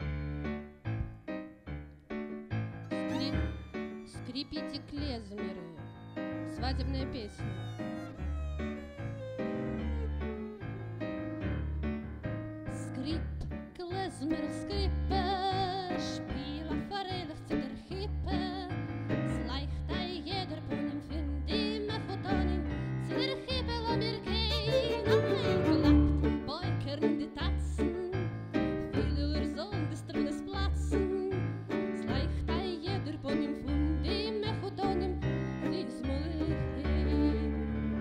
Скрипите клезмеры. Свадебная песня. Скрип, klezmer, skrippe, spila farelig til der hippe. Sleichta jeder på den fyndi med fotonin, til der hippe la mir gehen. Klappt, boiker in die Tatzen, viele sollen des Trones platzen. Sleichta jeder på den fyndi med fotonin, dies mal hin.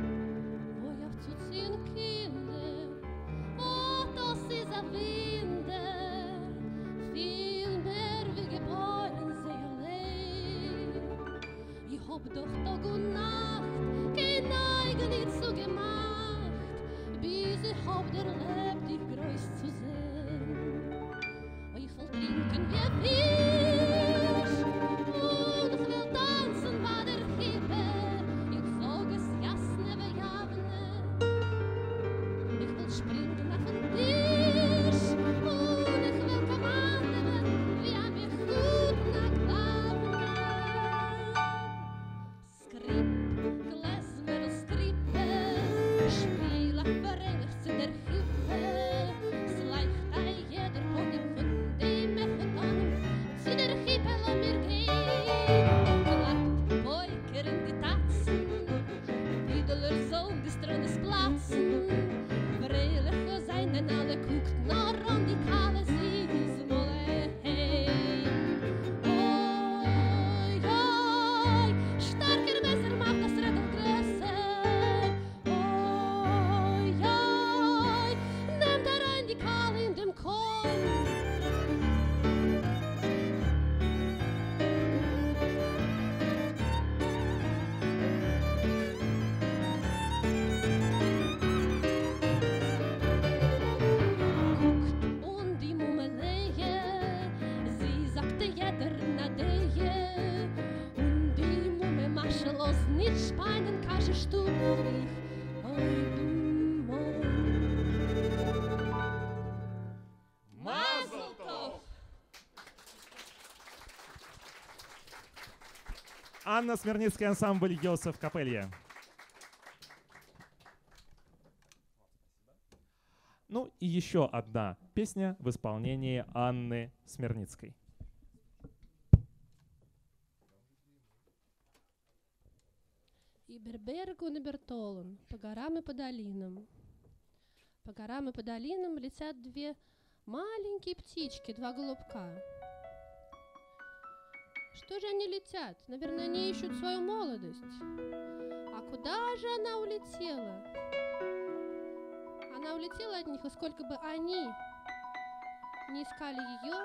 Анна Смирницкий, ансамбль Йосеф Капелья. Ну и еще одна песня в исполнении Анны Смирницкой. Иберберг und Ibертолен, по горам и по долинам. По горам и по долинам летят две маленькие птички, два голубка. Что же они летят? Наверное, они ищут свою молодость. А куда же она улетела? Она улетела от них, и сколько бы они не искали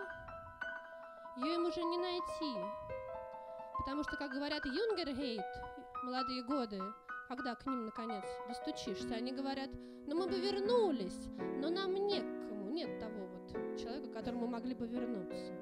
ее им уже не найти. Потому что, как говорят Юнгергейт, молодые годы, когда к ним, наконец, достучишься, они говорят, ну мы бы вернулись, но нам некому, нет того вот человека, к которому могли бы вернуться.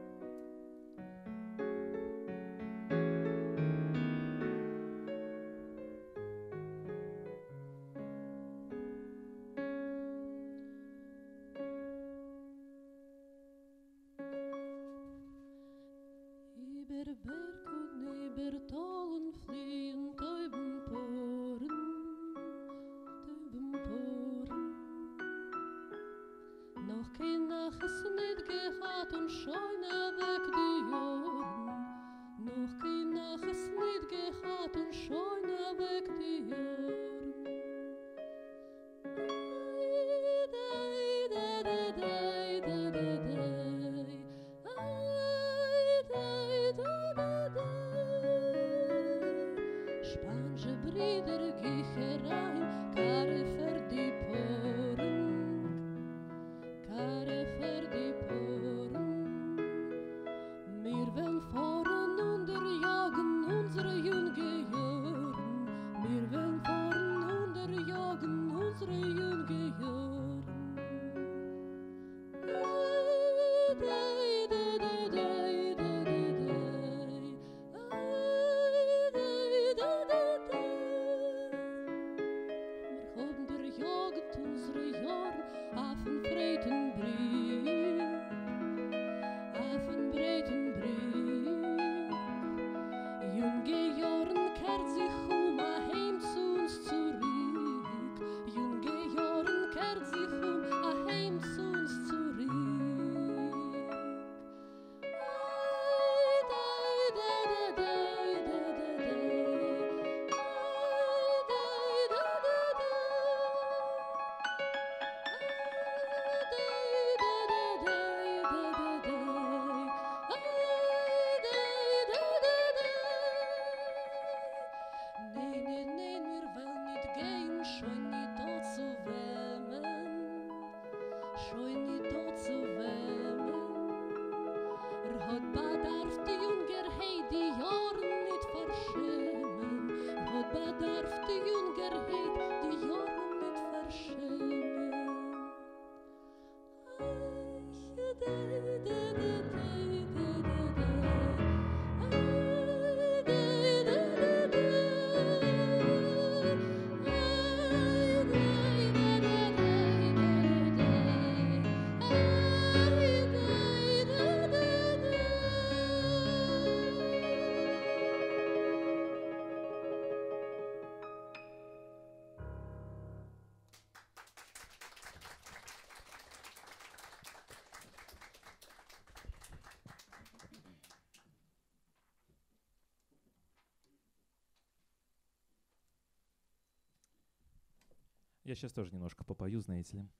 Я сейчас тоже немножко попою, знаете ли.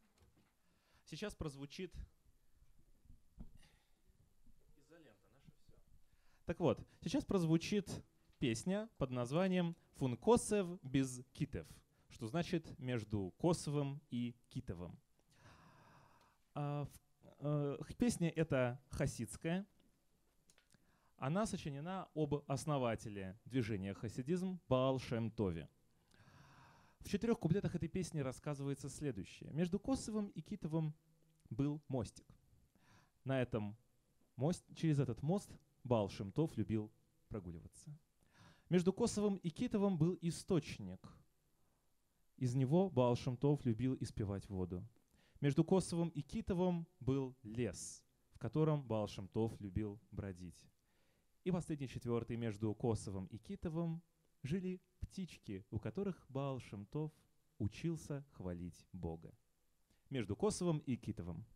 Сейчас прозвучит изолента, наше все. Так вот, сейчас прозвучит песня под названием «Фун Косев без Китев», что значит «между Косовым и Китовым». Песня эта хасидская. Она сочинена об основателе движения хасидизм Баал Шем Тове. В 4 куплетах этой песни рассказывается следующее. Между Косовым и Китовым был мостик. Через этот мост Баал Шем Тов любил прогуливаться. Между Косовым и Китовым был источник. Из него Баал Шем Тов любил испевать воду. Между Косовым и Китовым был лес, в котором Баал Шем Тов любил бродить. И последний, четвертый, между Косовом и Китовым жили птички, у которых Баал Шем Тов учился хвалить Бога. Между Косовом и Китовым.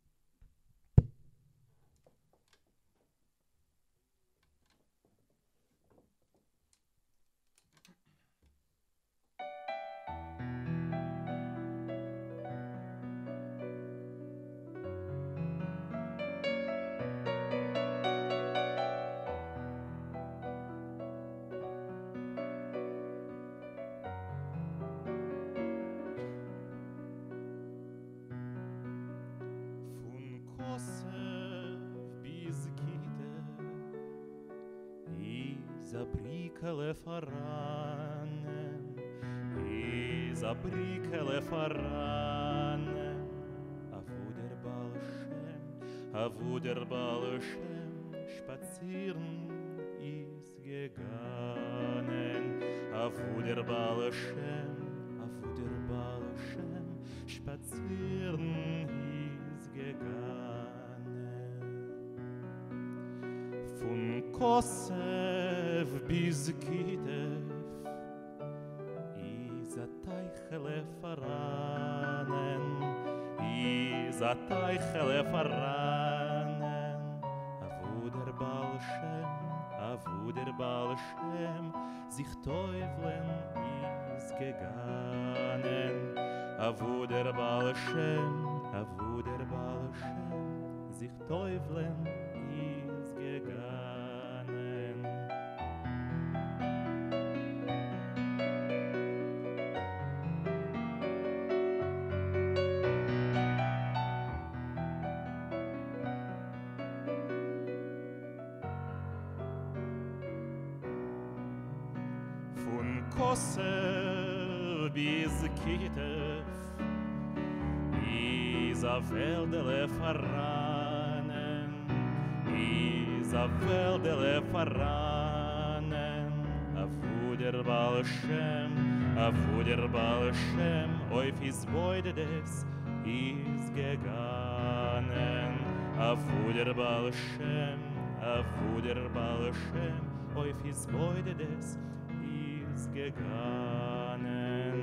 Zabrikele faranen, zabrikele faranen, avuder Baal Shem, spazieren is gegangen, avuder Baal Shem, spazieren is gegangen, von Kosev bis Kitev, is a teichele faranen, is a teichele faranen, avuder Baal Shem, sich teuflen is gegangen, avuder Baal Shem, sich teuflen is gegangen. Kosev bis Kitev, is a veldele faranen, is a veldele faranen, avuder Baal Shem, oif is boide des, is gegangen, avuder Baal Shem, oif is boide des, gegangen.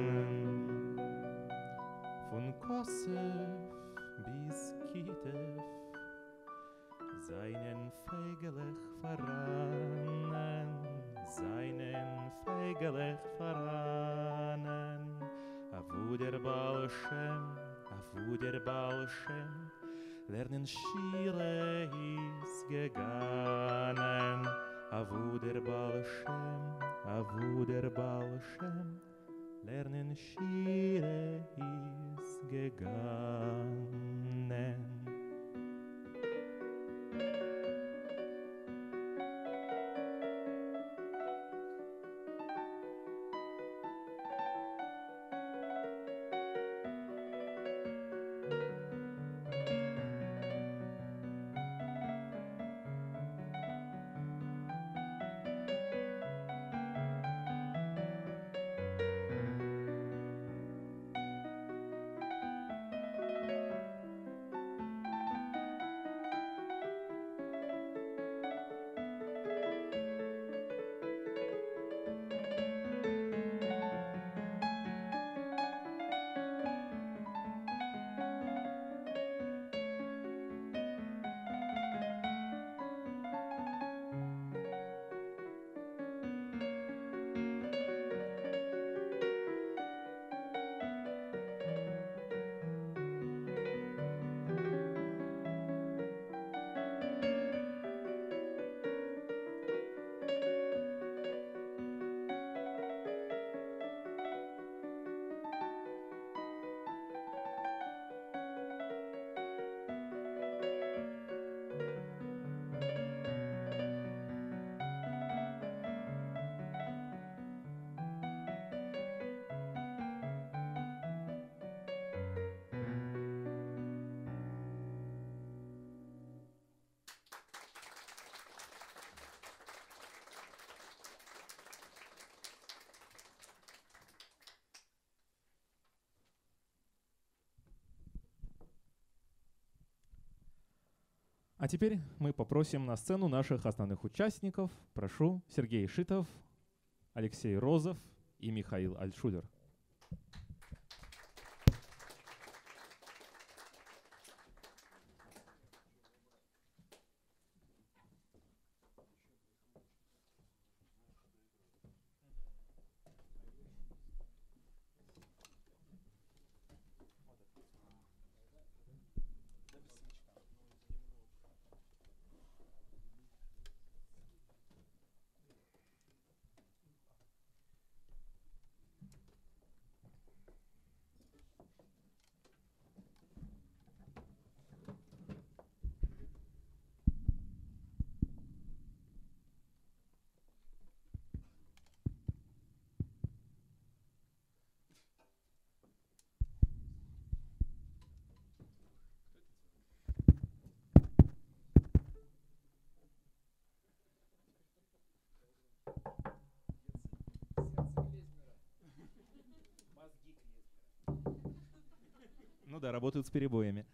Von Kosev bis Kitev, seinen Feigelech veranen, avuder Baal Shem, lernen Shire is gegangen, avuder Baal Shem, lernen Shire is gegangen. А теперь мы попросим на сцену наших основных участников. Прошу, Сергей Шитов, Алексей Розов и Михаил Альтшулер. Ну да, работают с перебоями.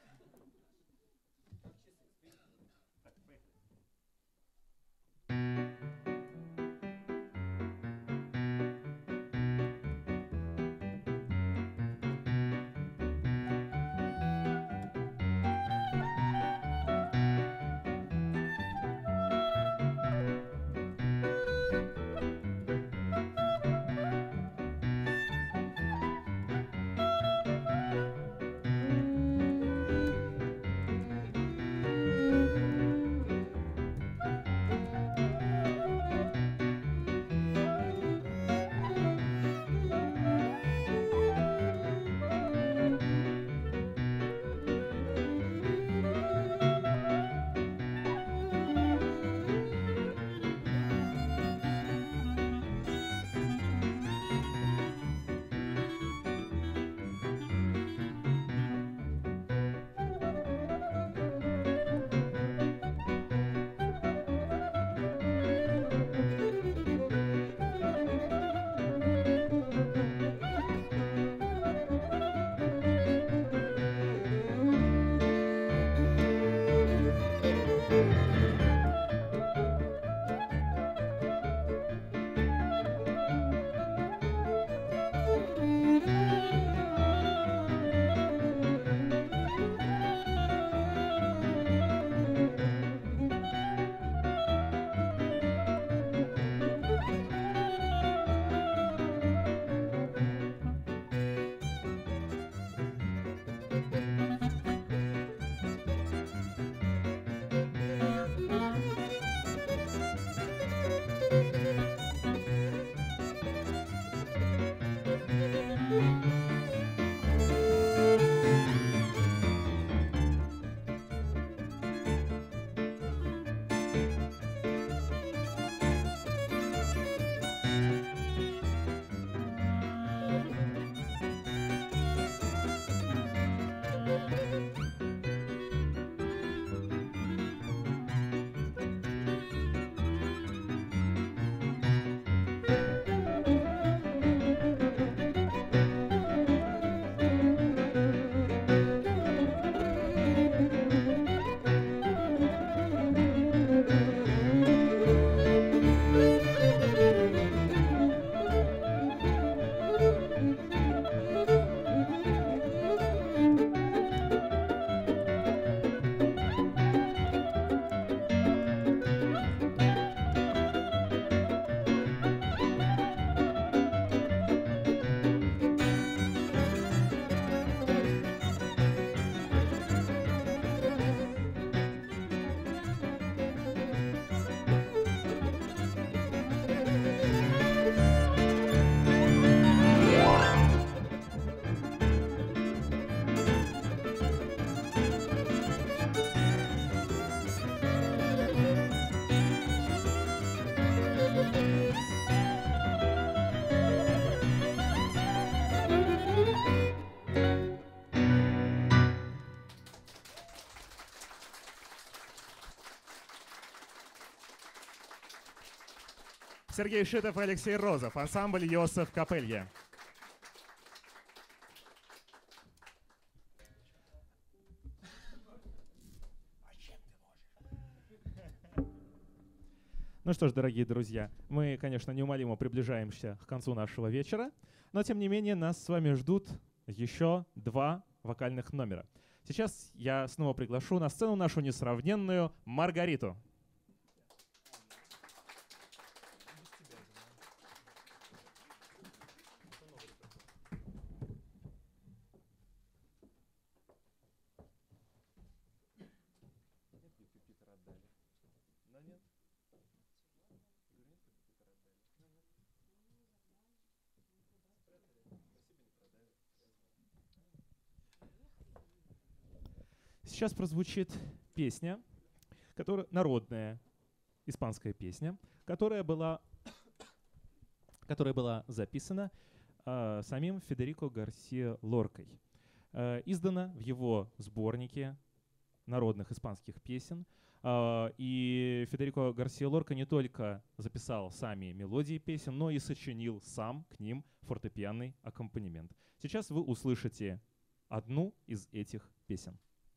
Сергей Шитов и Алексей Розов, ансамбль Йосеф Капелье. А чем ты Ну что ж, дорогие друзья, мы, конечно, неумолимо приближаемся к концу нашего вечера, но, тем не менее, нас с вами ждут еще 2 вокальных номера. Сейчас я снова приглашу на сцену нашу несравненную Маргариту. Сейчас прозвучит песня, народная испанская песня, которая была записана самим Федерико Гарсиа Лоркой. Издана в его сборнике народных испанских песен. И Федерико Гарсиа Лорка не только записал сами мелодии песен, но и сочинил сам к ним фортепианный аккомпанемент. Сейчас вы услышите одну из этих песен.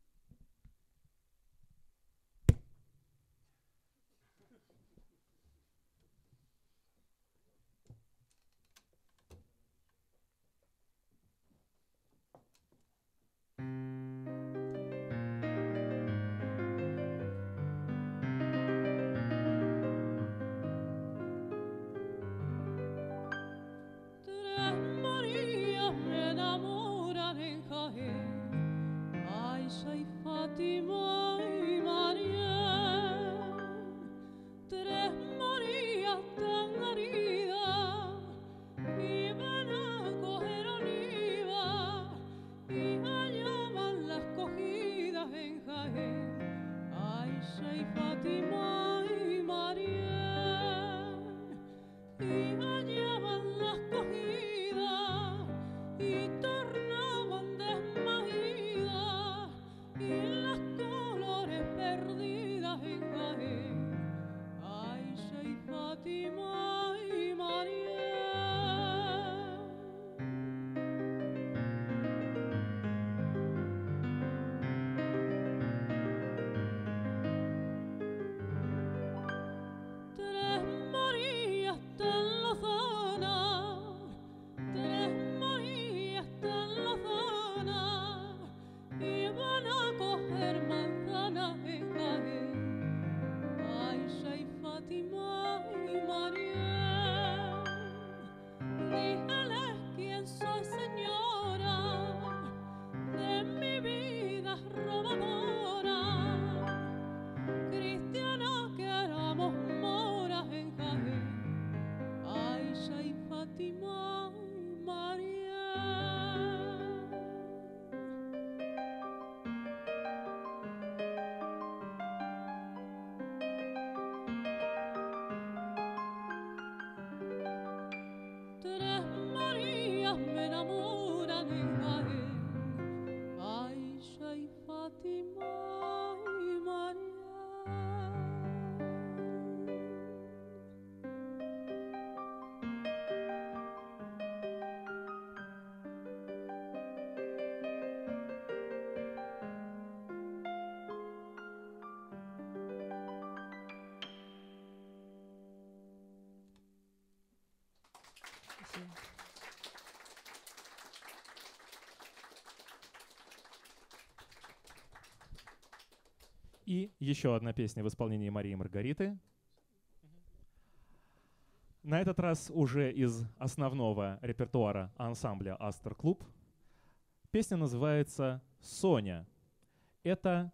И еще одна песня в исполнении Марии и Маргариты. На этот раз уже из основного репертуара ансамбля «Астер Клуб». Песня называется «Соня». Это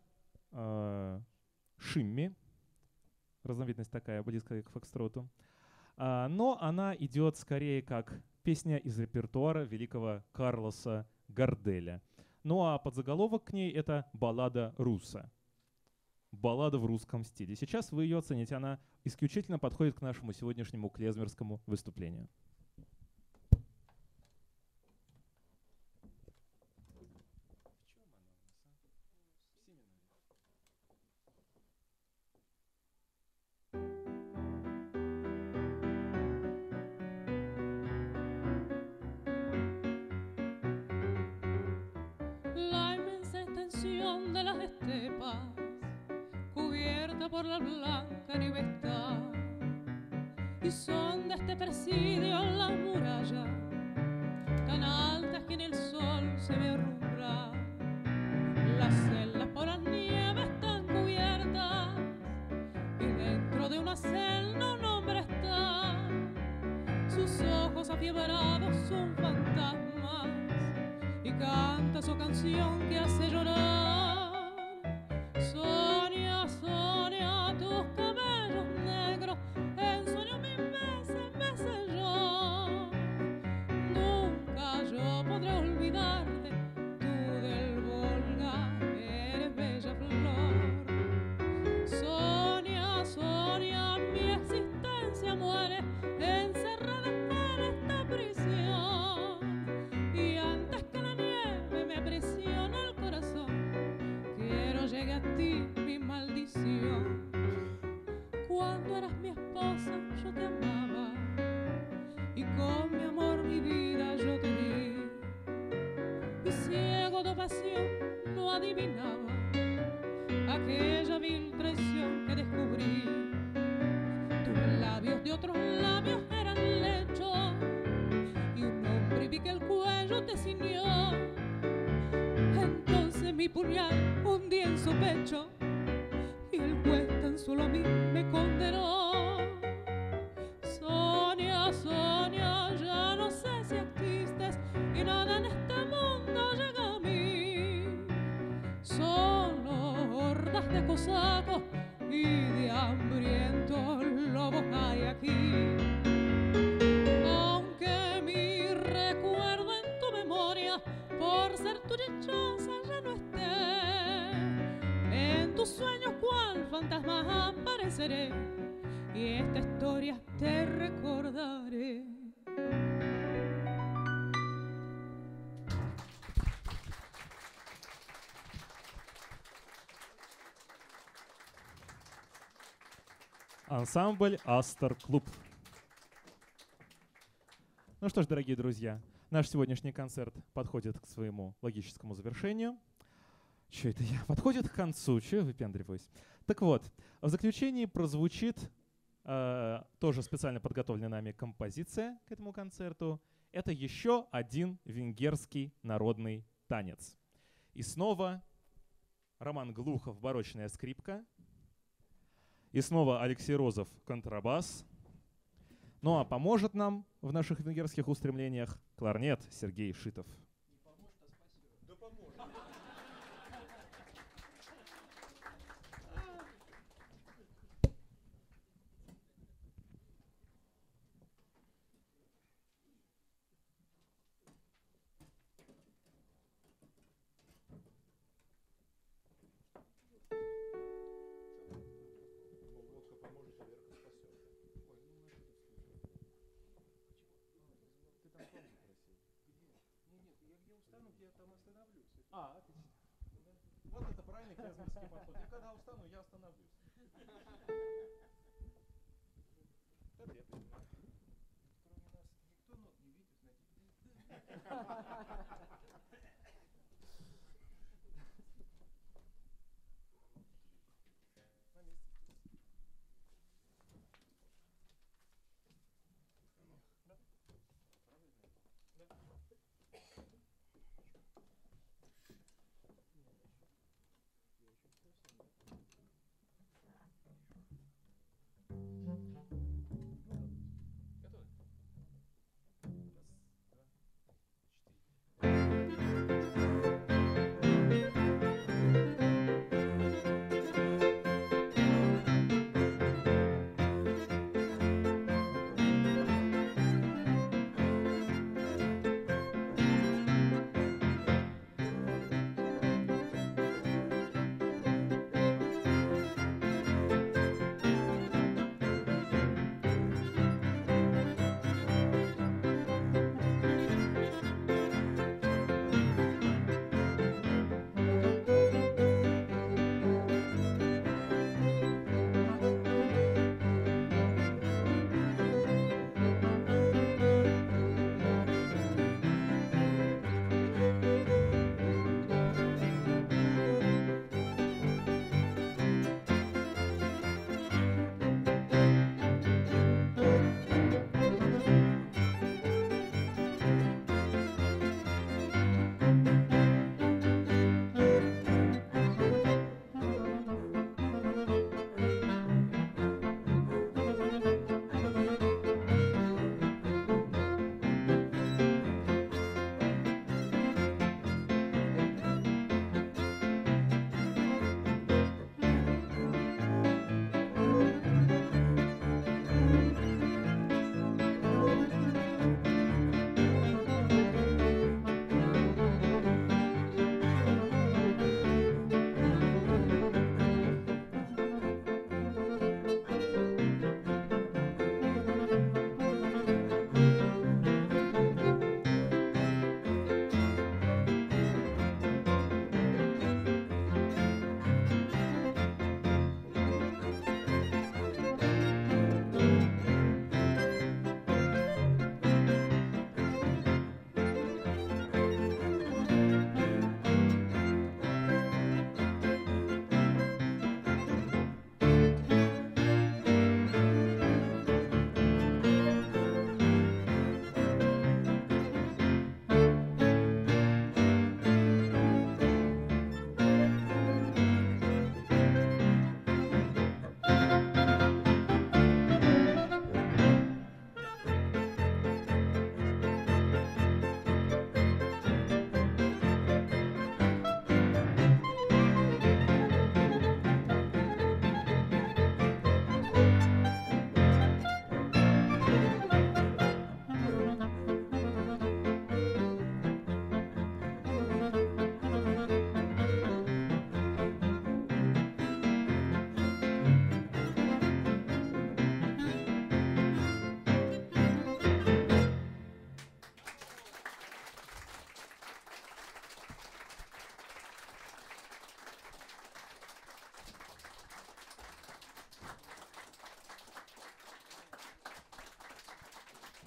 шимми, разновидность такая, близкая к фокстроту. Но она идет скорее как песня из репертуара великого Карлоса Гарделя. Ну а подзаголовок к ней — это «Баллада Руса». Баллада в русском стиле. Сейчас вы ее оцените, она исключительно подходит к нашему сегодняшнему клезмерскому выступлению. La inmensa extensión de las estepas, cubierta por la blanca nieve está, y son de este presidio las murallas, tan altas que en el sol se ve alumbrar. Las celdas por las nieves están cubiertas y dentro de una celda un hombre está. Sus ojos afiebrados son fantasmas y canta su canción que hace llorar. Sonia, Sonia, tus cabellos negros, en sueño mil veces me selló. Nunca yo podré olvidarte, tú del Volga eres bella flor. Sonia, Sonia, mi existencia muere encerrada en esta prisión. Y antes que la nieve me aprisione el corazón, quiero llegue a ti mi maldición. Cuando eras mi esposa yo te amaba y con mi amor mi vida yo te di. Y ciego de pasión no adivinaba aquella vil traición que descubrí. Tus labios de otros labios eran lecho y un hombre vi que el cuello te ciñó. Entonces mi puñal hundí en su pecho y el juez tan solo a mí me condenó. Sonia, Sonia, ya no sé si existes y nada en este mundo llega a mí. Solo hordas de cosacos y de hambrientos lobos hay aquí. Aunque mi recuerdo en tu memoria, por ser tu dichosa ya no esté, en tus sueños cual fantasma apareceré y esta historia te recordaré. Ансамбль «Астер Клуб». Ну что ж, дорогие друзья, наш сегодняшний концерт подходит к своему логическому завершению. Что это я? Подходит к концу. Чего я выпендриваюсь? Так вот, в заключении прозвучит тоже специально подготовленная нами композиция к этому концерту. Это еще один венгерский народный танец. И снова Роман Глухов «Барочная скрипка». И снова Алексей Розов «Контрабас». Ну а поможет нам в наших венгерских устремлениях кларнет Сергей Шитов. Вот это правильный клезмерский подход. Я когда устану, я остановлюсь. Это я понимаю. Кроме нас никто нот не видит, Готовы? Раз, два, четыре.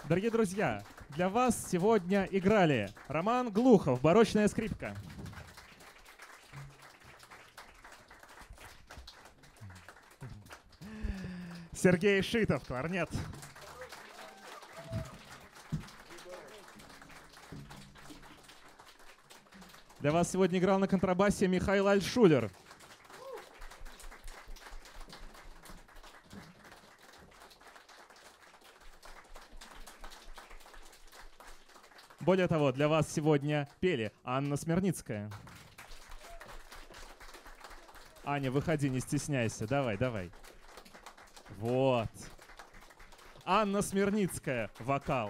Дорогие друзья, для вас сегодня играли Роман Глухов, барочная скрипка. Сергей Шитов, кларнет. Для вас сегодня играл на контрабасе Михаил Альтшулер. Более того, для вас сегодня пели Анна Смирницкая. Аня, выходи, не стесняйся. Давай, давай. Вот. Анна Смирницкая, вокал.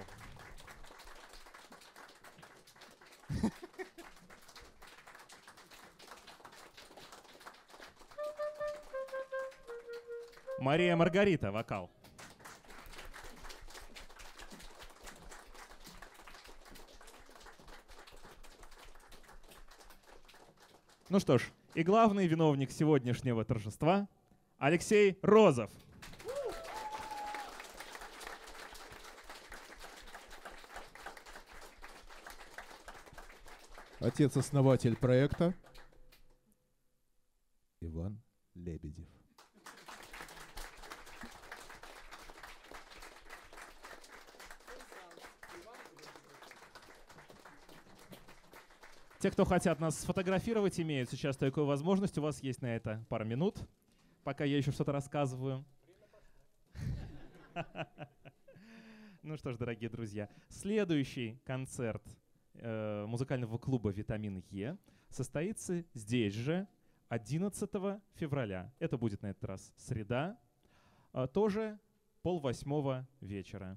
Мария Маргарита, вокал. Ну что ж, и главный виновник сегодняшнего торжества — Алексей Розов. Отец-основатель проекта Иван Лебедев. Те, кто хотят нас сфотографировать, имеют сейчас такую возможность. У вас есть на это пару минут, пока я еще что-то рассказываю. Ну что ж, дорогие друзья, следующий концерт музыкального клуба «Витамин Е» состоится здесь же 11 февраля. Это будет на этот раз среда, тоже 7:30 вечера.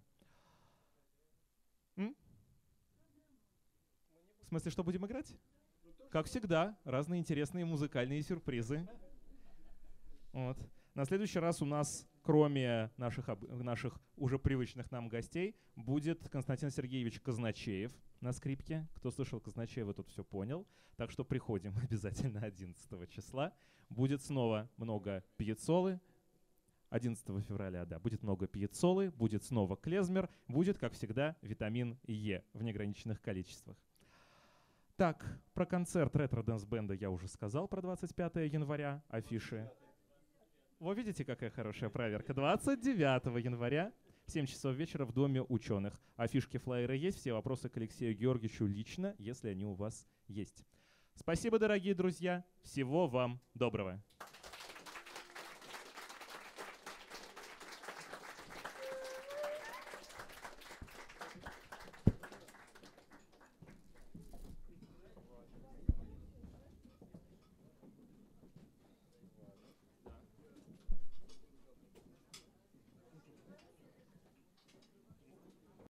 В смысле, что будем играть? Как всегда, разные интересные музыкальные сюрпризы. Вот. На следующий раз у нас, кроме наших уже привычных нам гостей, будет Константин Сергеевич Казначеев на скрипке. Кто слышал Казначеева, тот все понял. Так что приходим обязательно 11 числа. Будет снова много пьецолы. 11 февраля, да, будет много пьецолы, будет снова клезмер, будет, как всегда, витамин Е в неограниченных количествах. Так, про концерт ретро-дэнс-бенда я уже сказал, про 25 января, афиши. Вы видите, какая хорошая проверка. 29 января в 7 часов вечера в Доме ученых. Афишки, флайеры есть, все вопросы к Алексею Георгиевичу лично, если они у вас есть. Спасибо, дорогие друзья, всего вам доброго.